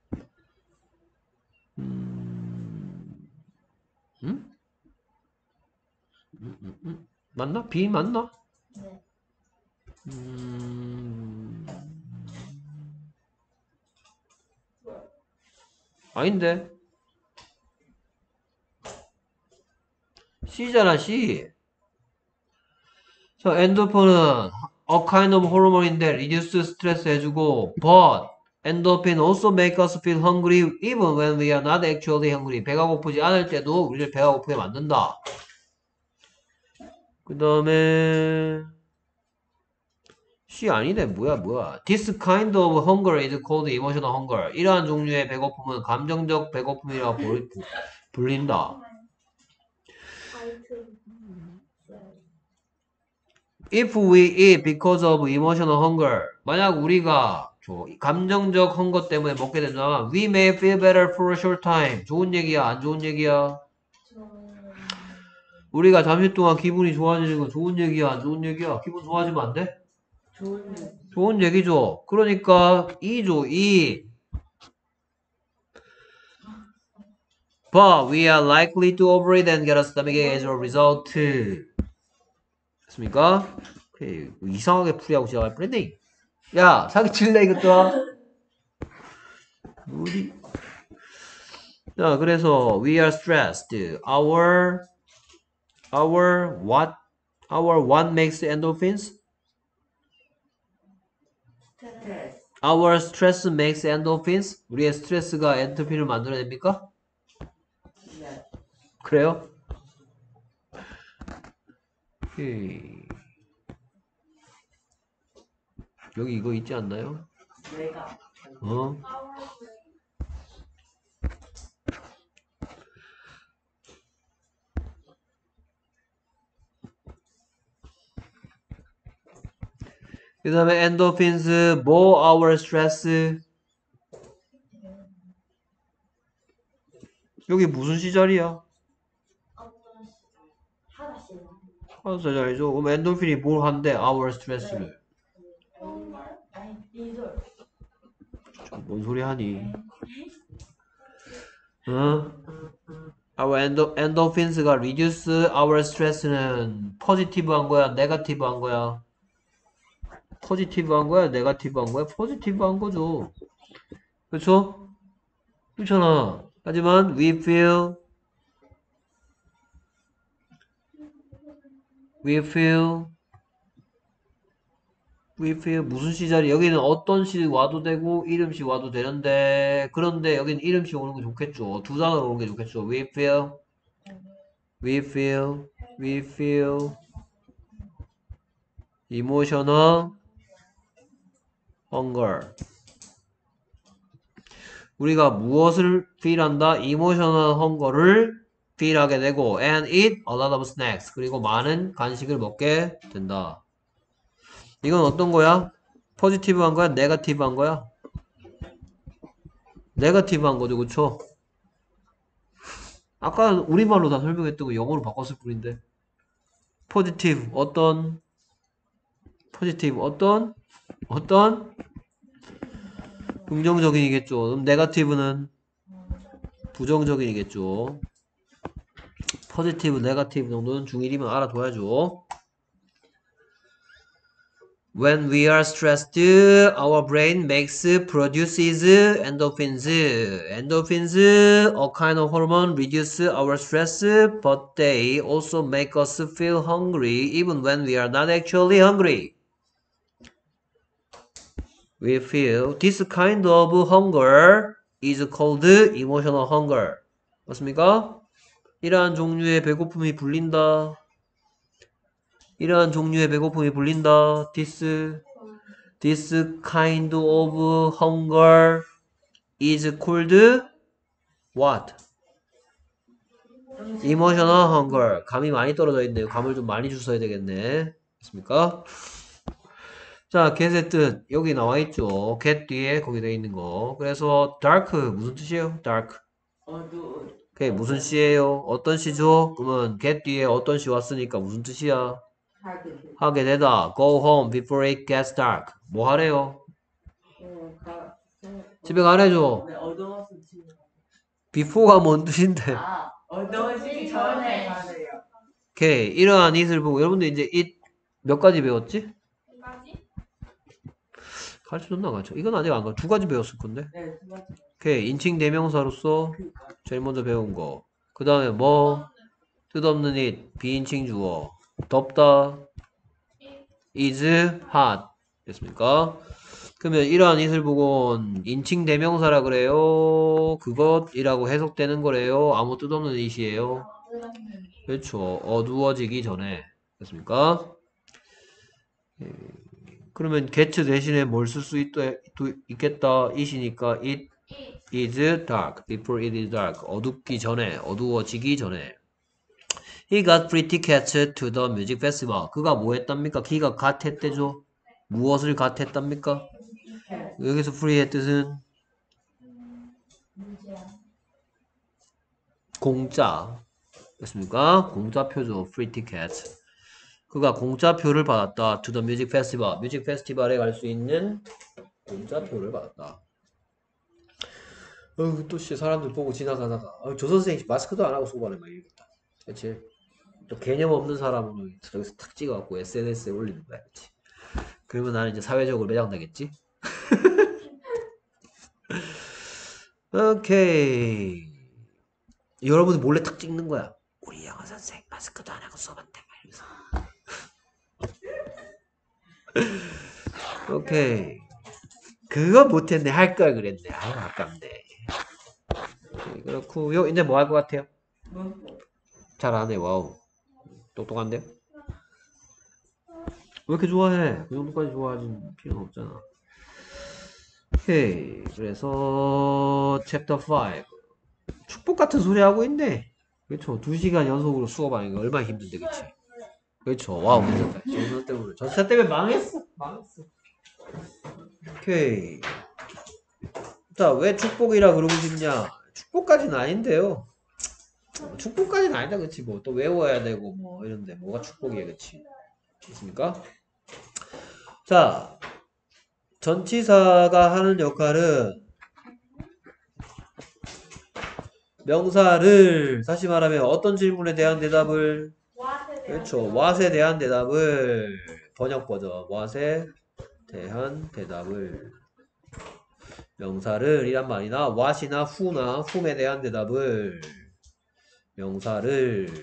음, 음? 음, 음, 음. 맞나? B 맞나? 네. 음... 아닌데. C잖아, C. 자, 엔도핀은 a kind of hormone인데 reduce stress 해주고 but endorphin also make us feel hungry even when we are not actually hungry. 배가 고프지 않을 때도 우리를 배가 고프게 만든다. 그 다음에 C 아니네. 뭐야 뭐야. This kind of hunger is called emotional hunger. 이러한 종류의 배고픔은 감정적 배고픔이라고 불- 불린다. 화이트. If we eat because of emotional hunger, 만약 우리가 저 감정적 헝거 때문에 먹게 된다면 we may feel better for a short time. 좋은 얘기야, 안 좋은 얘기야? 저... 우리가 잠시 동안 기분이 좋아지는 건 좋은 얘기야, 안 좋은 얘기야? 기분 좋아지면 안 돼? 좋은 얘기. 좋은 얘기죠. 그러니까 이죠, 이. But we are likely to overeat and get a stomachache as a result. 됐습니까? 오케이. 이상하게 풀이하고 시작할 뻔했네. 야, 사기 칠래 이것도. 우리. 자, 그래서 we are stressed. Our our what? Our what makes endorphins? 스트레스. Our stress makes endorphins. 우리의 스트레스가 엔도핀을 만들어냅니까? 네. 그래요? 오케이. 여기 이거 있지 않나요? 뇌가. 어? 그 다음에 endorphins, more our stress. 여기 무슨 시절이야? 어떤 시... 하나씩. 하나 시절이죠. 그럼 엔도핀이 뭘 한대? our stress를. 아니, 이돌. 뭔 소리 하니? 어? our endo, endorphins가 reduce our stress는 positive한 거야? negative한 거야? positive한 거야? negative한 거야? positive한 거죠. 그렇죠? 그렇잖아. 하지만 we feel we feel we feel 무슨 시절이 여기는 어떤 시 와도 되고 이름시 와도 되는데 그런데 여기는 이름시 오는 게 좋겠죠. 두 단어로 오는 게 좋겠죠. we feel we feel we feel emotional hunger. 우리가 무엇을 feel한다? emotional hunger를 feel하게 되고 and eat a lot of snacks. 그리고 많은 간식을 먹게 된다. 이건 어떤 거야? 포지티브한 거야? 네거티브한 거야? 네거티브한 거죠, 그쵸? 아까 우리말로 다 설명했던 거 영어로 바꿨을 뿐인데 포지티브 어떤? 포지티브 어떤? 어떤? 긍정적인이겠죠. 그럼 네거티브는 부정적인이겠죠. 포지티브, 네거티브 정도는 중일이면 알아둬야죠. When we are stressed, our brain makes, produces endorphins. Endorphins, a kind of hormone, reduce our stress, but they also make us feel hungry even when we are not actually hungry. We feel this kind of hunger is called emotional hunger. 맞습니까? 이러한 종류의 배고픔이 불린다. 이러한 종류의 배고픔이 불린다. This, this kind of hunger is called what? Emotional hunger. 감이 많이 떨어져 있네요. 감을 좀 많이 주셔야 되겠네. 맞습니까? 자, get의 뜻 여기 나와 있죠. get 뒤에 거기 돼 있는 거. 그래서 dark 무슨 뜻이에요? dark. 어두운. 오케이, 무슨 시예요? 어떤 시죠? 그러면 get 뒤에 어떤 시 왔으니까 무슨 뜻이야? 하게 돼. 하게 되다. Go home before it gets dark. 뭐 하래요? 어, 가. 집에 가래죠. 네, 어두워서 집에 가. before가 뭔 뜻인데? 아, 어두워지기 전에 가래요. 오케이, 이러한 it을 보고 여러분들 이제 it 몇 가지 배웠지? 이까지? 가르쳐줬나 가르쳐? 이건 아직 안 가르쳐. 두 가지 배웠을 건데. 네, 두 번째. 오케이, 인칭 대명사로서 그니까. 제일 먼저 배운 거. 그 다음에 뭐? 뜻없는 it, 비인칭 주어. 덥다, is hot. 됐습니까? 그러면 이러한 it을 보고 인칭 대명사라 그래요? 그것이라고 해석되는 거래요? 아무 뜻없는 it이에요? 그렇죠. 어두워지기 전에. 됐습니까? 예. 그러면 get 대신에 뭘 쓸 수 있겠다? it이니까 it is dark. Before it is dark. 어둡기 전에, 어두워지기 전에. He got free tickets to the music festival. 그가 뭐 했답니까? 그가 got 했대죠? 무엇을 got 했답니까? 여기서 free의 뜻은 공짜. 됐습니까? 공짜표죠. free tickets. 그가 공짜표를 받았다. to the music festival. 뮤직 페스티벌에 갈 수 있는 공짜표를 받았다. 어, 또 씨, 사람들 보고 지나가다가 어, 저 선생님 마스크도 안 하고 수고하네 막 이러겠다. 그치? 또 개념 없는 사람은 저기서 탁 찍어갖고 에스엔에스에 올리는 거야. 그치? 그러면 나는 이제 사회적으로 매장되겠지? 오케이. 여러분들 몰래 탁 찍는 거야. 우리 영어 선생 마스크도 안 하고 수업한대. 오케이. 그거 못했네. 할 걸 그랬네. 아유, 아깝네. 오케이, 그렇고요. 이제 뭐 할 것 같아요? 문법. 잘 안 해. 와우. 똑똑한데요? 왜 이렇게 좋아해? 그 정도까지 좋아하지 필요는 없잖아. 오케이. 그래서 챕터 오. 축복 같은 소리 하고 있네. 그렇죠. 두 시간 연속으로 수업하는 게 얼마나 힘든데, 그치? 그렇죠. 와우, 괜찮다. 전사 때문에. 전사 때문에 망했어. 망했어. 오케이. 자, 왜 축복이라 그러고 싶냐? 축복까지는 아닌데요. 축복까지는 아니다, 그치? 뭐, 또 외워야 되고, 뭐, 이런데, 뭐가 축복이야, 그치? 있습니까? 자, 전치사가 하는 역할은 명사를, 다시 말하면 어떤 질문에 대한 대답을, 그렇죠. what에 대한 대답을, 번역 버전, what에 대한 대답을, 명사를 이란 말이나 what이나 who나 whom에 대한 대답을, 명사를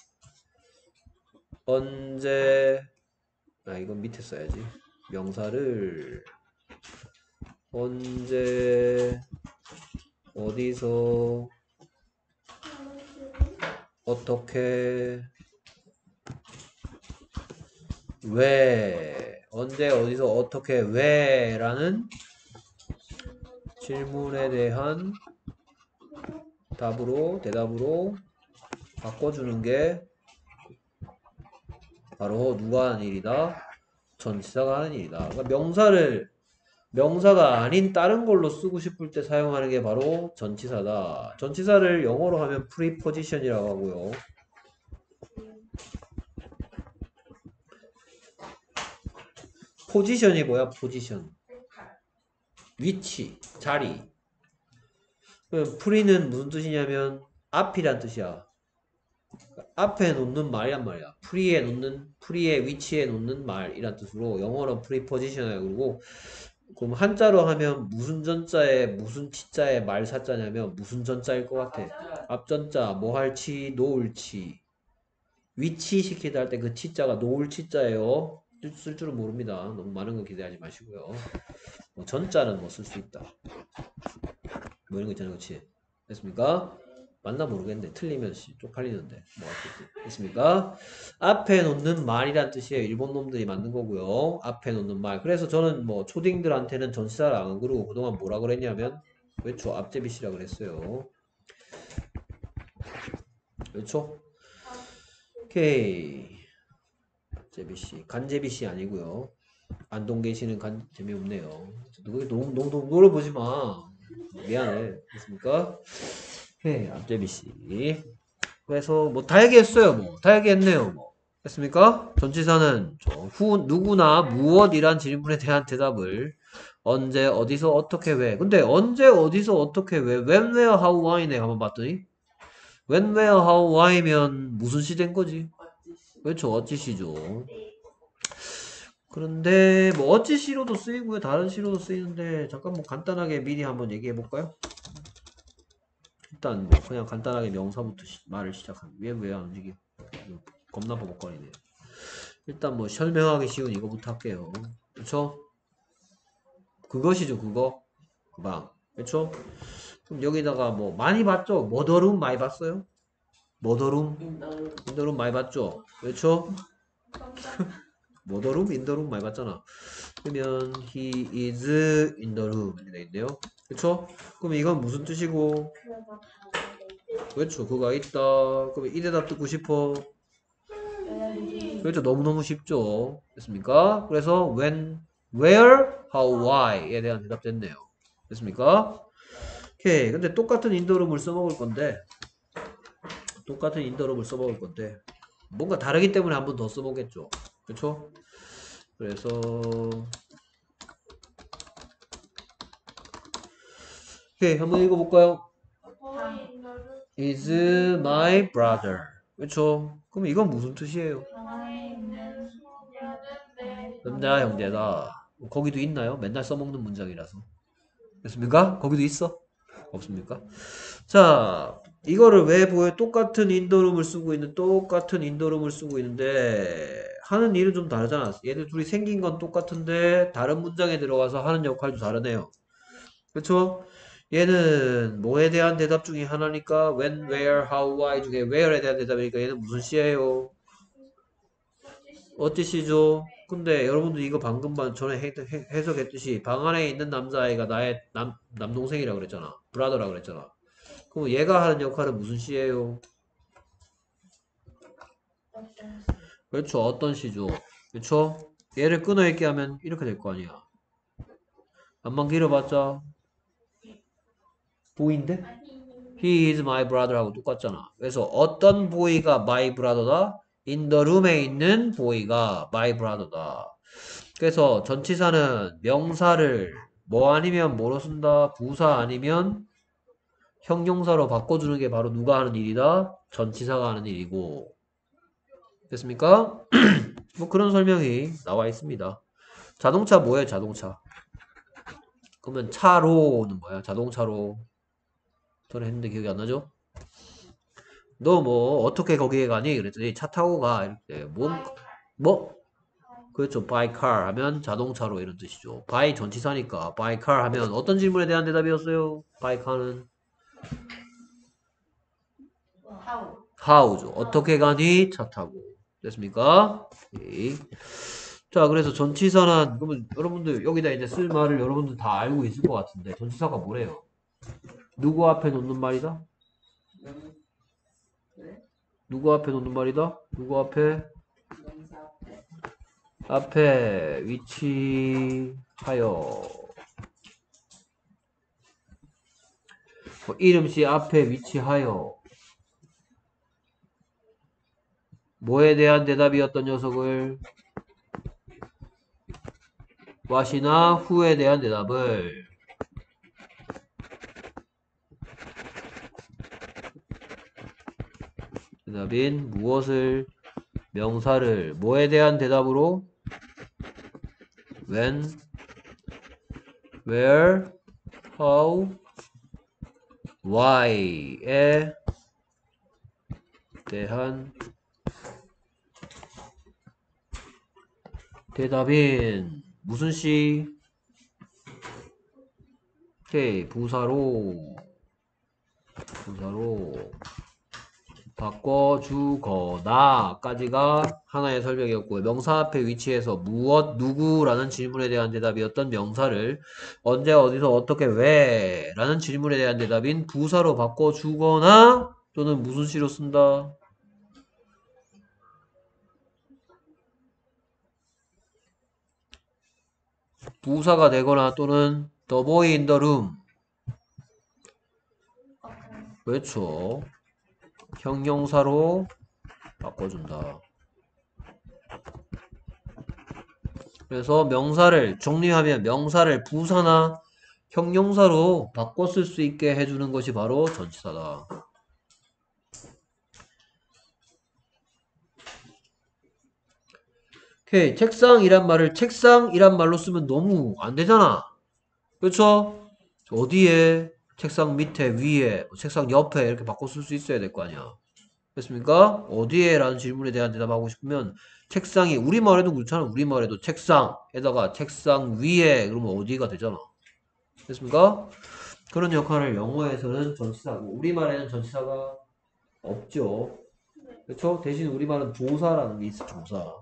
언제, 아 이건 밑에 써야지. 명사를 언제 어디서 어떻게 왜 언제 어디서 어떻게 왜 라는 질문에 대한 답으로 대답으로 바꿔주는 게 바로 누가 하는 일이다? 전치사가 하는 일이다. 그러니까 명사를 명사가 아닌 다른 걸로 쓰고 싶을 때 사용하는 게 바로 전치사다. 전치사를 영어로 하면 preposition이라고 하고요. 포지션이 뭐야? 포지션. 위치, 자리. 프리는 무슨 뜻이냐면 앞이란 뜻이야. 앞에 놓는 말이란 말이야. 프리에 놓는, 프리의 위치에 놓는 말이란 뜻으로 영어로 프리포지션이라고 그러고, 그럼 한자로 하면 무슨 전자에 무슨 치자에 말 사자냐면 무슨 전자일 것 같아? 앞전자, 뭐 할치, 놓을치. 위치 시키다 할 때 그 치자가 놓을 치자예요. 쓸 줄은 모릅니다. 너무 많은 거 기대하지 마시고요. 뭐 전자는 뭐 쓸 수 있다. 뭐 이런 거 있잖아요. 그치? 됐습니까? 맞나 모르겠는데 틀리면 씨, 쪽팔리는데 뭐 어쨌든 됐습니까? 앞에 놓는 말이란 뜻이에요. 일본 놈들이 만든 거고요. 앞에 놓는 말. 그래서 저는 뭐 초딩들한테는 전치사를 안 그러고 그동안 뭐라 그랬냐면 그렇죠. 앞제비씨라 그랬어요. 그렇죠? 오케이. 제비씨 간제비씨 아니고요. 안동계시는 간 재미없네요. 너희 너무 너무 너무 노려보지 마. 미안해. 됐습니까? 오케이. 앞제비씨. 그래서 뭐 다 얘기했어요. 뭐 다 얘기했네요. 뭐 됐습니까? 전치사는 후 누구나 무엇이란 질문에 대한 대답을 언제 어디서 어떻게 왜. 근데 언제 어디서 어떻게 왜 when where how why네 한번 봤더니 when where how why면 무슨 시 된 거지? 그렇죠. 어찌 시죠. 그런데 뭐 어찌 시로도 쓰이고요. 다른 시로도 쓰이는데 잠깐 뭐 간단하게 미리 한번 얘기해 볼까요? 일단 뭐 그냥 간단하게 명사부터 시, 말을 시작합니다. 왜 왜 안 움직여? 겁나 버벅거리네. 일단 뭐 설명하기 쉬운 이거부터 할게요. 그쵸? 그것이죠 그거. 그방. 그쵸? 그럼 여기다가 뭐 많이 봤죠? 머더룸 많이 봤어요? 머더룸? 인더룸 많이 봤죠? 그렇죠? 머더룸? 인더룸 많이 봤잖아. 그러면 he is in the room 이렇게 되겠네요. 그쵸? 그럼 이건 무슨 뜻이고? 그렇죠. 그가 있다. 그럼 이 대답 듣고 싶어. 그렇죠. 너무너무 쉽죠. 됐습니까? 그래서 when, where, how, why에 대한 대답 됐네요. 됐습니까? 오케이. 근데 똑같은 인더룸을 써먹을 건데 똑같은 인더룸을 써먹을 건데 뭔가 다르기 때문에 한 번 더 써보겠죠. 그렇죠? 그래서 오케이. 한번 읽어볼까요? is my brother. 그렇죠? 그럼 이건 무슨 뜻이에요? 남자 형제다. 거기도 있나요? 맨날 써먹는 문장이라서. 됐습니까? 거기도 있어? 없습니까? 자, 이거를 왜 보여? 똑같은 인더룸을 쓰고 있는, 똑같은 인더룸을 쓰고 있는데, 하는 일은 좀 다르잖아. 얘들 둘이 생긴 건 똑같은데, 다른 문장에 들어가서 하는 역할도 다르네요. 그쵸? 얘는 뭐에 대한 대답 중에 하나니까, when, where, how, why 중에 where에 대한 대답이니까 얘는 무슨 시예요? 어찌 시죠? 근데 여러분들 이거 방금 반 전에 해, 해, 해석했듯이 방 안에 있는 남자아이가 나의 남, 남동생이라고 그랬잖아. 브라더라고 그랬잖아. 그럼 얘가 하는 역할은 무슨 시예요? 그렇죠. 어떤 시죠? 그렇죠? 얘를 끊어읽게 하면 이렇게 될 거 아니야. 안만 길어봤자 보이인데? He is my brother 하고 똑같잖아. 그래서 어떤 보이가 my brother다? in the room에 있는 보이가 my brother다. 그래서 전치사는 명사를 뭐 아니면 뭐로 쓴다? 부사 아니면 형용사로 바꿔주는 게 바로 누가 하는 일이다? 전치사가 하는 일이고. 됐습니까? 뭐 그런 설명이 나와 있습니다. 자동차 뭐예요? 자동차. 그러면 차로는 뭐야? 자동차로. 전에 했는데 기억이 안 나죠? 너 뭐 어떻게 거기에 가니? 그랬더니 차 타고 가. 이렇게 뭔 뭐? 그렇죠. by car 하면 자동차로 이런 뜻이죠. by 전치사니까 by car 하면 어떤 질문에 대한 대답이었어요? by car는 how죠. 어떻게 가니? 차 타고. 됐습니까? 오케이. 자, 그래서 전치사는 그러면 여러분들 여기다 이제 쓸 말을 여러분들 다 알고 있을 것 같은데 전치사가 뭐래요? 누구 앞에 놓는 말이다? 누구 앞에 놓는 말이다? 누구 앞에? 앞에 위치하여 뭐 이름씨 앞에 위치하여 뭐에 대한 대답이었던 녀석을 what이나 who에 대한 대답을 대답인 무엇을 명사를 뭐에 대한 대답으로 when, where, how, why에 대한 대답인 무슨 시? 오케이 부사로 부사로 바꿔주거나 까지가 하나의 설명이었고요. 명사 앞에 위치해서 무엇, 누구라는 질문에 대한 대답이었던 명사를 언제, 어디서, 어떻게, 왜 라는 질문에 대한 대답인 부사로 바꿔주거나 또는 무슨 시로 쓴다? 부사가 되거나 또는 the boy in the room 그렇죠. 형용사로 바꿔준다. 그래서 명사를 정리하면 명사를 부사나 형용사로 바꿔 쓸 수 있게 해주는 것이 바로 전치사다. 오케이. 책상이란 말을 책상이란 말로 쓰면 너무 안 되잖아. 그렇죠? 어디에? 책상 밑에, 위에, 책상 옆에 이렇게 바꿔 쓸 수 있어야 될 거 아니야. 됐습니까? 어디에? 라는 질문에 대한 대답하고 싶으면 책상이 우리말에도 그렇잖아. 우리말에도 책상에다가 책상 위에 그러면 어디가 되잖아. 됐습니까? 그런 역할을 영어에서는 전치사고 우리말에는 전치사가 없죠. 그렇죠? 대신 우리말은 조사라는 게 있어. 조사.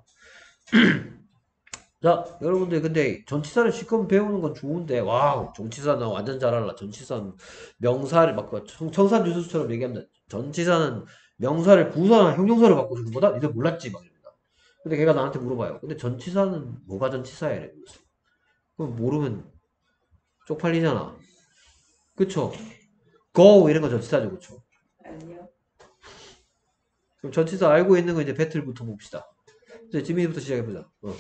자, 여러분들 근데 전치사를 실컷 배우는 건 좋은데 와우 전치사 나 완전 잘 알아. 전치사는 명사를 막 청- 청산유수처럼 얘기하면 전치사는 명사를 부사나 형용사로 바꿔주는 거다? 니들 몰랐지? 막 이럽니다. 근데 걔가 나한테 물어봐요. 근데 전치사는 뭐가 전치사야? 이래. 그럼 모르면 쪽팔리잖아. 그쵸? go 이런 거 전치사죠. 그쵸? 아니요. 그럼 전치사 알고 있는 거 이제 배틀부터 봅시다. 이제 지민이부터 시작해보자. 어.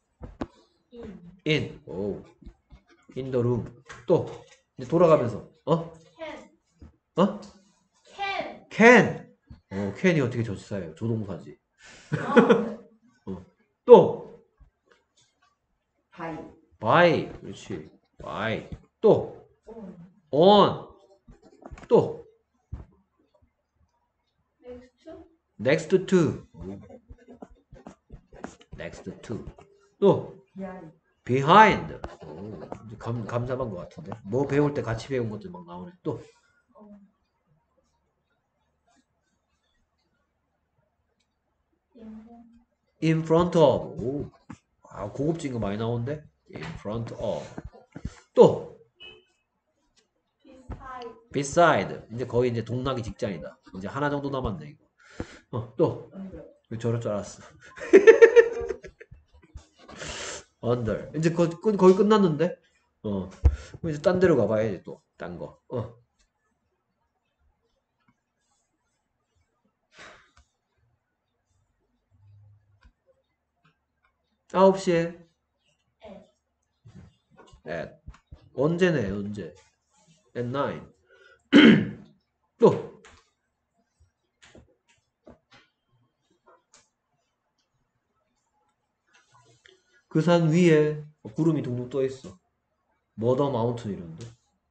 in. 오. in the room. 또 이제 돌아가면서 어? can 어? can can. 어, can이 어떻게 전치사예요? 조동사지. 어 또 바이. by. 그렇지. by. 또 on on. 또 next to next to. next to. 또 비하이. behind. 오, 이제 감, 감 잡은 것 같은데. 뭐 배울 때 같이 배운 것들 막 나오네. 또 어 in in front of. 오, 아, 고급진 거 많이 나오는데. in front of. 또 beside beside. 이제 거의 이제 동락이 직전이다. 이제 하나 정도 남았네 이거. 어, 또 언더. 저럴 줄 알았어. under. 이제 거, 거, 거의 끝났는데. 어. 그럼 이제 딴 데로 가봐야지 또. 딴 거. 어. 아홉 시에 at at. 언제네 언제. at nine. 또 그 산 위에 구름이 둥둥 떠 있어. 머더 마운틴 이런데.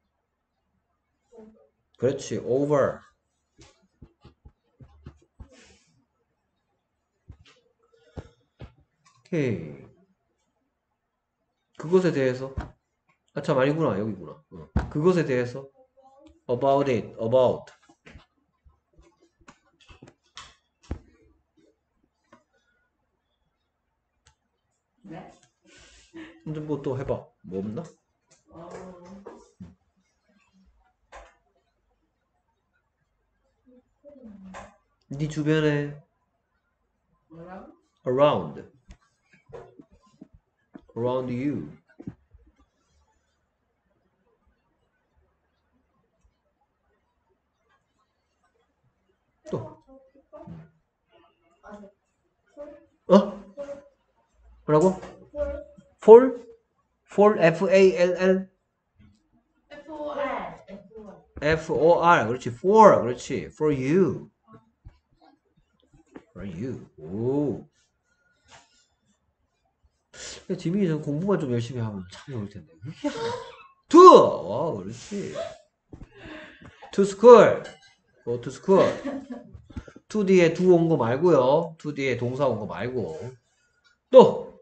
그렇지. over. 오케이. 그것에 대해서 아 참 아니구나 여기구나. 어. 그것에 대해서 about it. about. 네. 이제 뭐 또 해봐. 뭐 없나? 어. 네 주변에 뭐라고? around. around you. 또 아니 어? 뭐라고? for for? for F A L L F O R F O R F O R 그렇지 for 그렇지 for you are you? 오. 지민이 는 공부만 좀 열심히 하면 참 좋을 텐데. to! 와, 그렇지. to school. go to school. to 뒤에 do 온 거 말고요. to 뒤에 동사 온 거 말고. 또!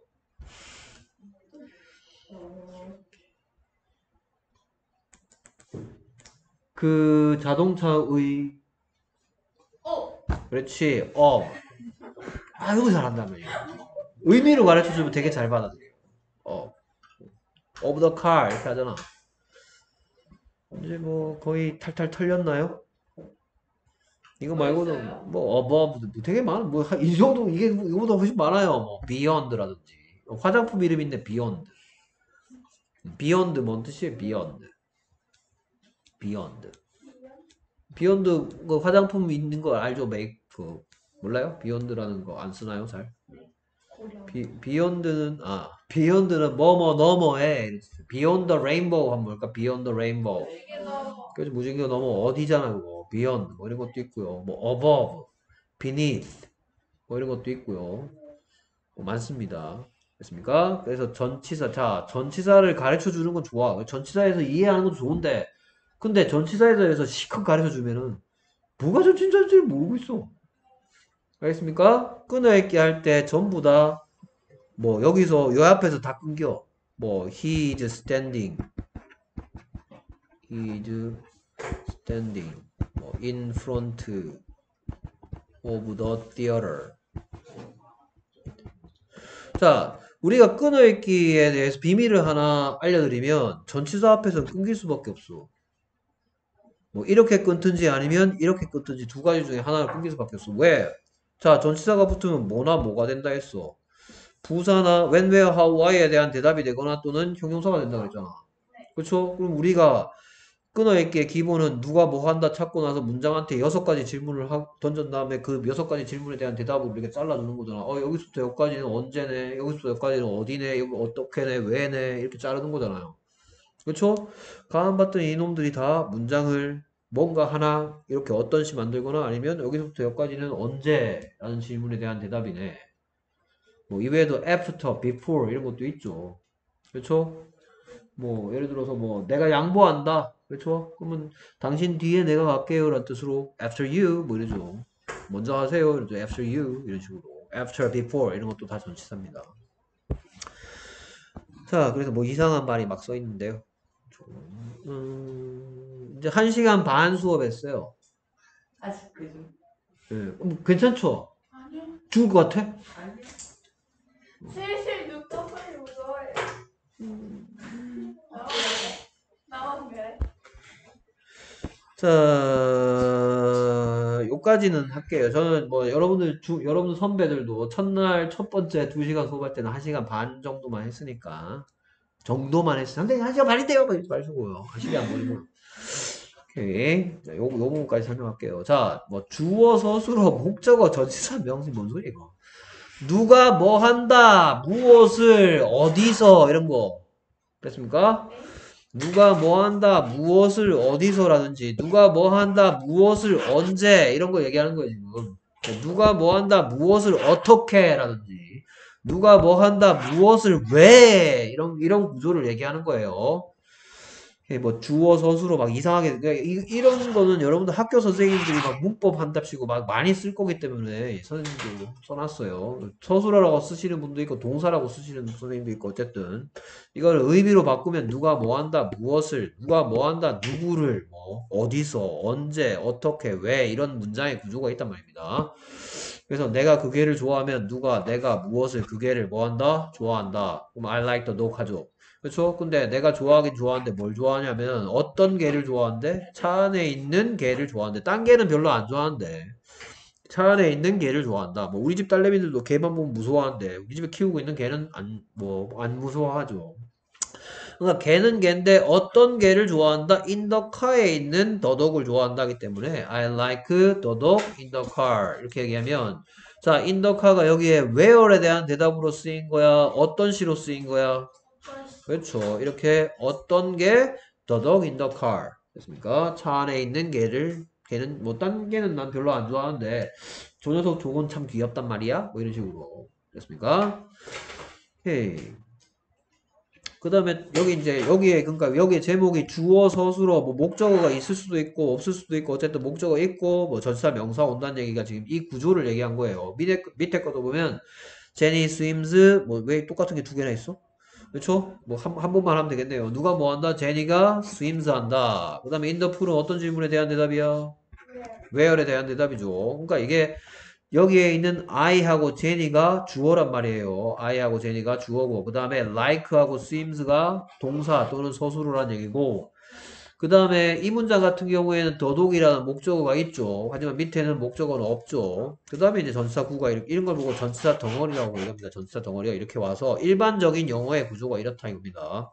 그 자동차의 어. 그렇지. 어. 아, 이거 잘한다며. 의미로 가르쳐주면 되게 잘 받아들여요. 어. of the car 이렇게 하잖아. 이제 뭐 거의 탈탈 털렸나요? 이거 말고는 뭐 above 되게 많아. 뭐 이 정도 이게 이거보다 훨씬 많아요. 뭐 beyond라든지 화장품 이름인데 beyond. beyond 뭔 뜻이에요? beyond. beyond. beyond 그 화장품 있는 거 알죠? make 그 몰라요? beyond라는 거 안 쓰나요? 잘? 비, beyond는 아 beyond는 뭐뭐 너머에 beyond the rainbow 하면 뭘까? beyond the rainbow. 그래서 무진경 넘어 어디잖아 그거. beyond 뭐 이런 것도 있고요. 뭐 above, beneath 뭐 이런 것도 있고요. 뭐 많습니다. 됐습니까? 그래서 전치사 자 전치사를 가르쳐 주는 건 좋아. 전치사에서 이해하는 건 좋은데 근데 전치사에서 시컷 가르쳐 주면은 뭐가 전치사인지 모르고 있어. 알겠습니까? 끊어읽기 할 때 전부 다 뭐 여기서 요 앞에서 다 끊겨. 뭐 he is standing, he is standing, 뭐 in front of the theater. 자, 우리가 끊어읽기에 대해서 비밀을 하나 알려드리면 전치사 앞에서는 끊길 수밖에 없어. 뭐 이렇게 끊든지 아니면 이렇게 끊든지 두 가지 중에 하나를 끊길 수밖에 없어. 왜? 자, 전치사가 붙으면 뭐나 뭐가 된다 했어. 부사나 when, where, how, why에 대한 대답이 되거나 또는 형용사가 된다 그랬잖아. 그렇죠? 그럼 우리가 끊어읽기의 기본은 누가 뭐 한다 찾고 나서 문장한테 여섯 가지 질문을 하, 던진 다음에 그 여섯 가지 질문에 대한 대답을 이렇게 잘라주는 거잖아. 어, 여기서부터 여기까지는 언제네, 여기서부터 여기까지는 어디네, 여기 어떻게네, 왜네 이렇게 자르는 거잖아요. 그렇죠? 가만 봤더니 이놈들이 다 문장을 뭔가 하나 이렇게 어떤 시 만들거나 아니면 여기서부터 여기까지는 언제라는 질문에 대한 대답이네. 뭐 이외에도 after, before 이런 것도 있죠. 그렇죠? 뭐 예를 들어서 뭐 내가 양보한다. 그렇죠? 그러면 당신 뒤에 내가 갈게요 라는 뜻으로 after you 뭐 이러죠. 먼저 하세요. 이러죠. after you 이런 식으로. after, before 이런 것도 다 전치사입니다. 자, 그래서 뭐 이상한 말이 막 써 있는데요. 음, 이제 한 시간 반 수업했어요. 아직 그죠? 예, 음, 괜찮죠? 아니요. 죽을 것 같아? 아니. 슬슬 눈떠 소리 무서워요. 나만 그래. 나만 그래. 자, 요까지는 할게요. 저는 뭐 여러분들 주, 여러분들 선배들도 첫날 첫 번째 두 시간 수업할 때는 한 시간 반 정도만 했으니까 정도만 했어요. 선생님 한 시간 반인데요. 막 이러지 마시고요. 한 시간 안 걸리고. 오케이. 자, 요, 요 부분까지 설명할게요. 자, 뭐 주어, 서술어, 목적어, 전치사, 명사 뭔 소리 이거. 누가 뭐 한다, 무엇을, 어디서 이런 거. 됐습니까? 누가 뭐 한다, 무엇을 어디서라든지, 누가 뭐 한다, 무엇을 언제, 이런 거 얘기하는 거예요, 지금. 누가 뭐 한다, 무엇을 어떻게, 라든지, 누가 뭐 한다, 무엇을 왜, 이런, 이런 구조를 얘기하는 거예요. 뭐 주어, 서술어 막 이상하게, 그러니까 이, 이런 거는 여러분들 학교 선생님들이 막 문법 한답시고 막 많이 쓸 거기 때문에 선생님도 써놨어요. 서술어라고 쓰시는 분도 있고, 동사라고 쓰시는 선생님도 있고, 어쨌든. 이걸 의미로 바꾸면 누가 뭐 한다, 무엇을, 누가 뭐 한다, 누구를, 뭐, 어디서, 언제, 어떻게, 왜, 이런 문장의 구조가 있단 말입니다. 그래서 내가 그 개를 좋아하면 누가, 내가 무엇을, 그 개를 뭐 한다? 좋아한다. 그럼 I like the dog 하죠. 그렇죠? 근데 내가 좋아하긴 좋아하는데 뭘 좋아하냐면 어떤 개를 좋아하는데? 차 안에 있는 개를 좋아하는데 딴 개는 별로 안 좋아하는데 차 안에 있는 개를 좋아한다. 뭐 우리 집 딸내미들도 개만 보면 무서워하는데 우리 집에 키우고 있는 개는 안 뭐 안 무서워하죠. 그러니까 개는 개인데 어떤 개를 좋아한다? in the car에 있는 더덕을 좋아한다기 때문에 I like the dog in the car 이렇게 얘기하면 자 in the car가 여기에 where에 대한 대답으로 쓰인 거야? 어떤 시로 쓰인 거야? 그렇죠. 이렇게 어떤 게 the dog in the car 됐습니까? 차 안에 있는 개를 걔는 뭐 딴 개는 난 별로 안 좋아하는데 저 녀석 저건 참 귀엽단 말이야. 뭐 이런 식으로 됐습니까? 오케이. 그 다음에 여기 이제 여기에 그러니까 여기에 제목이 주어 서술어 뭐 목적어가 있을 수도 있고 없을 수도 있고 어쨌든 목적어 있고 뭐 전치사 명사 온다는 얘기가 지금 이 구조를 얘기한 거예요. 밑에 밑에 것도 보면 제니 스위임즈 뭐 왜 똑같은 게 두 개나 있어? 그렇죠? 뭐 한 한 번만 하면 되겠네요. 누가 뭐 한다? 제니가 스위임즈 한다. 그 다음에 인더 풀은 어떤 질문에 대한 대답이야? where에 대한 대답이죠. 그러니까 이게 여기에 있는 I하고 제니가 주어란 말이에요. I하고 제니가 주어고 그 다음에 like하고 seems가 동사 또는 서술어란 얘기고 그 다음에 이 문장 같은 경우에는 더독이라는 목적어가 있죠. 하지만 밑에는 목적어는 없죠. 그 다음에 이제 전치사 구가 이렇게, 이런 걸 보고 전치사 덩어리라고 얘기합니다. 전치사 덩어리가 이렇게 와서 일반적인 영어의 구조가 이렇다 이겁니다.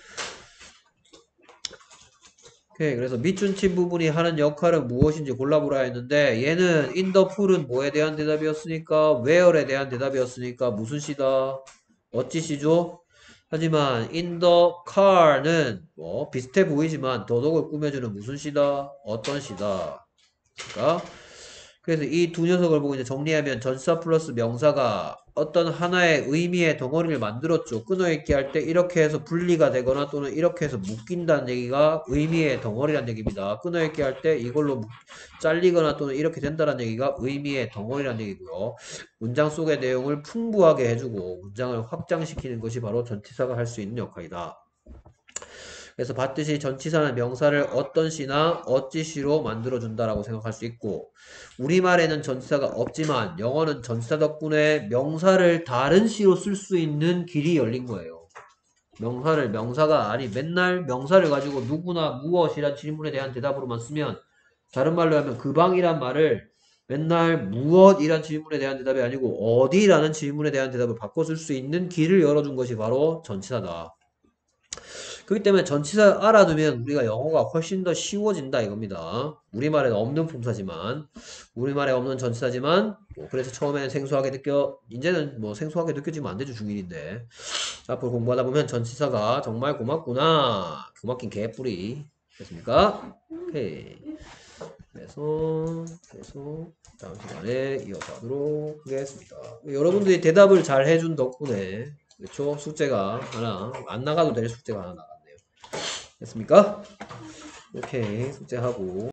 오케이. 그래서 밑줄친 부분이 하는 역할은 무엇인지 골라보라 했는데 얘는 in the pool은 뭐에 대한 대답이었으니까 where에 대한 대답이었으니까 무슨 시다? 어찌 시죠? 하지만 in the car는 뭐 비슷해 보이지만 더덕을 꾸며주는 무슨 시다? 어떤 시다? 그러니까 그래서 이 두 녀석을 보고 이제 정리하면 전치사 플러스 명사가 어떤 하나의 의미의 덩어리를 만들었죠. 끊어있기 할 때 이렇게 해서 분리가 되거나 또는 이렇게 해서 묶인다는 얘기가 의미의 덩어리라는 얘기입니다. 끊어있기 할 때 이걸로 잘리거나 또는 이렇게 된다는 얘기가 의미의 덩어리라는 얘기고요. 문장 속의 내용을 풍부하게 해주고 문장을 확장시키는 것이 바로 전치사가 할 수 있는 역할이다. 그래서 봤듯이 전치사는 명사를 어떤 시나 어찌 시로 만들어준다라고 생각할 수 있고 우리말에는 전치사가 없지만 영어는 전치사 덕분에 명사를 다른 시로 쓸 수 있는 길이 열린 거예요. 명사를 명사가 아니 맨날 명사를 가지고 누구나 무엇이란 질문에 대한 대답으로만 쓰면 다른 말로 하면 그 방이란 말을 맨날 무엇이란 질문에 대한 대답이 아니고 어디라는 질문에 대한 대답을 바꿔 쓸 수 있는 길을 열어준 것이 바로 전치사다. 그렇기 때문에 전치사 알아두면 우리가 영어가 훨씬 더 쉬워진다 이겁니다. 우리말에는 없는 품사지만 우리말에 없는 전치사지만 뭐 그래서 처음에는 생소하게 느껴 이제는 뭐 생소하게 느껴지면 안 되죠. 중일인데 앞으로 공부하다 보면 전치사가 정말 고맙구나. 고맙긴 개뿌리 됐습니까? 오케이. 그래서 계속 다음 시간에 이어서 하도록 하겠습니다. 여러분들이 대답을 잘 해준 덕분에 그렇죠? 숙제가 하나 안 나가도 될 숙제가 하나 나갔네요. 됐습니까? 오케이 숙제하고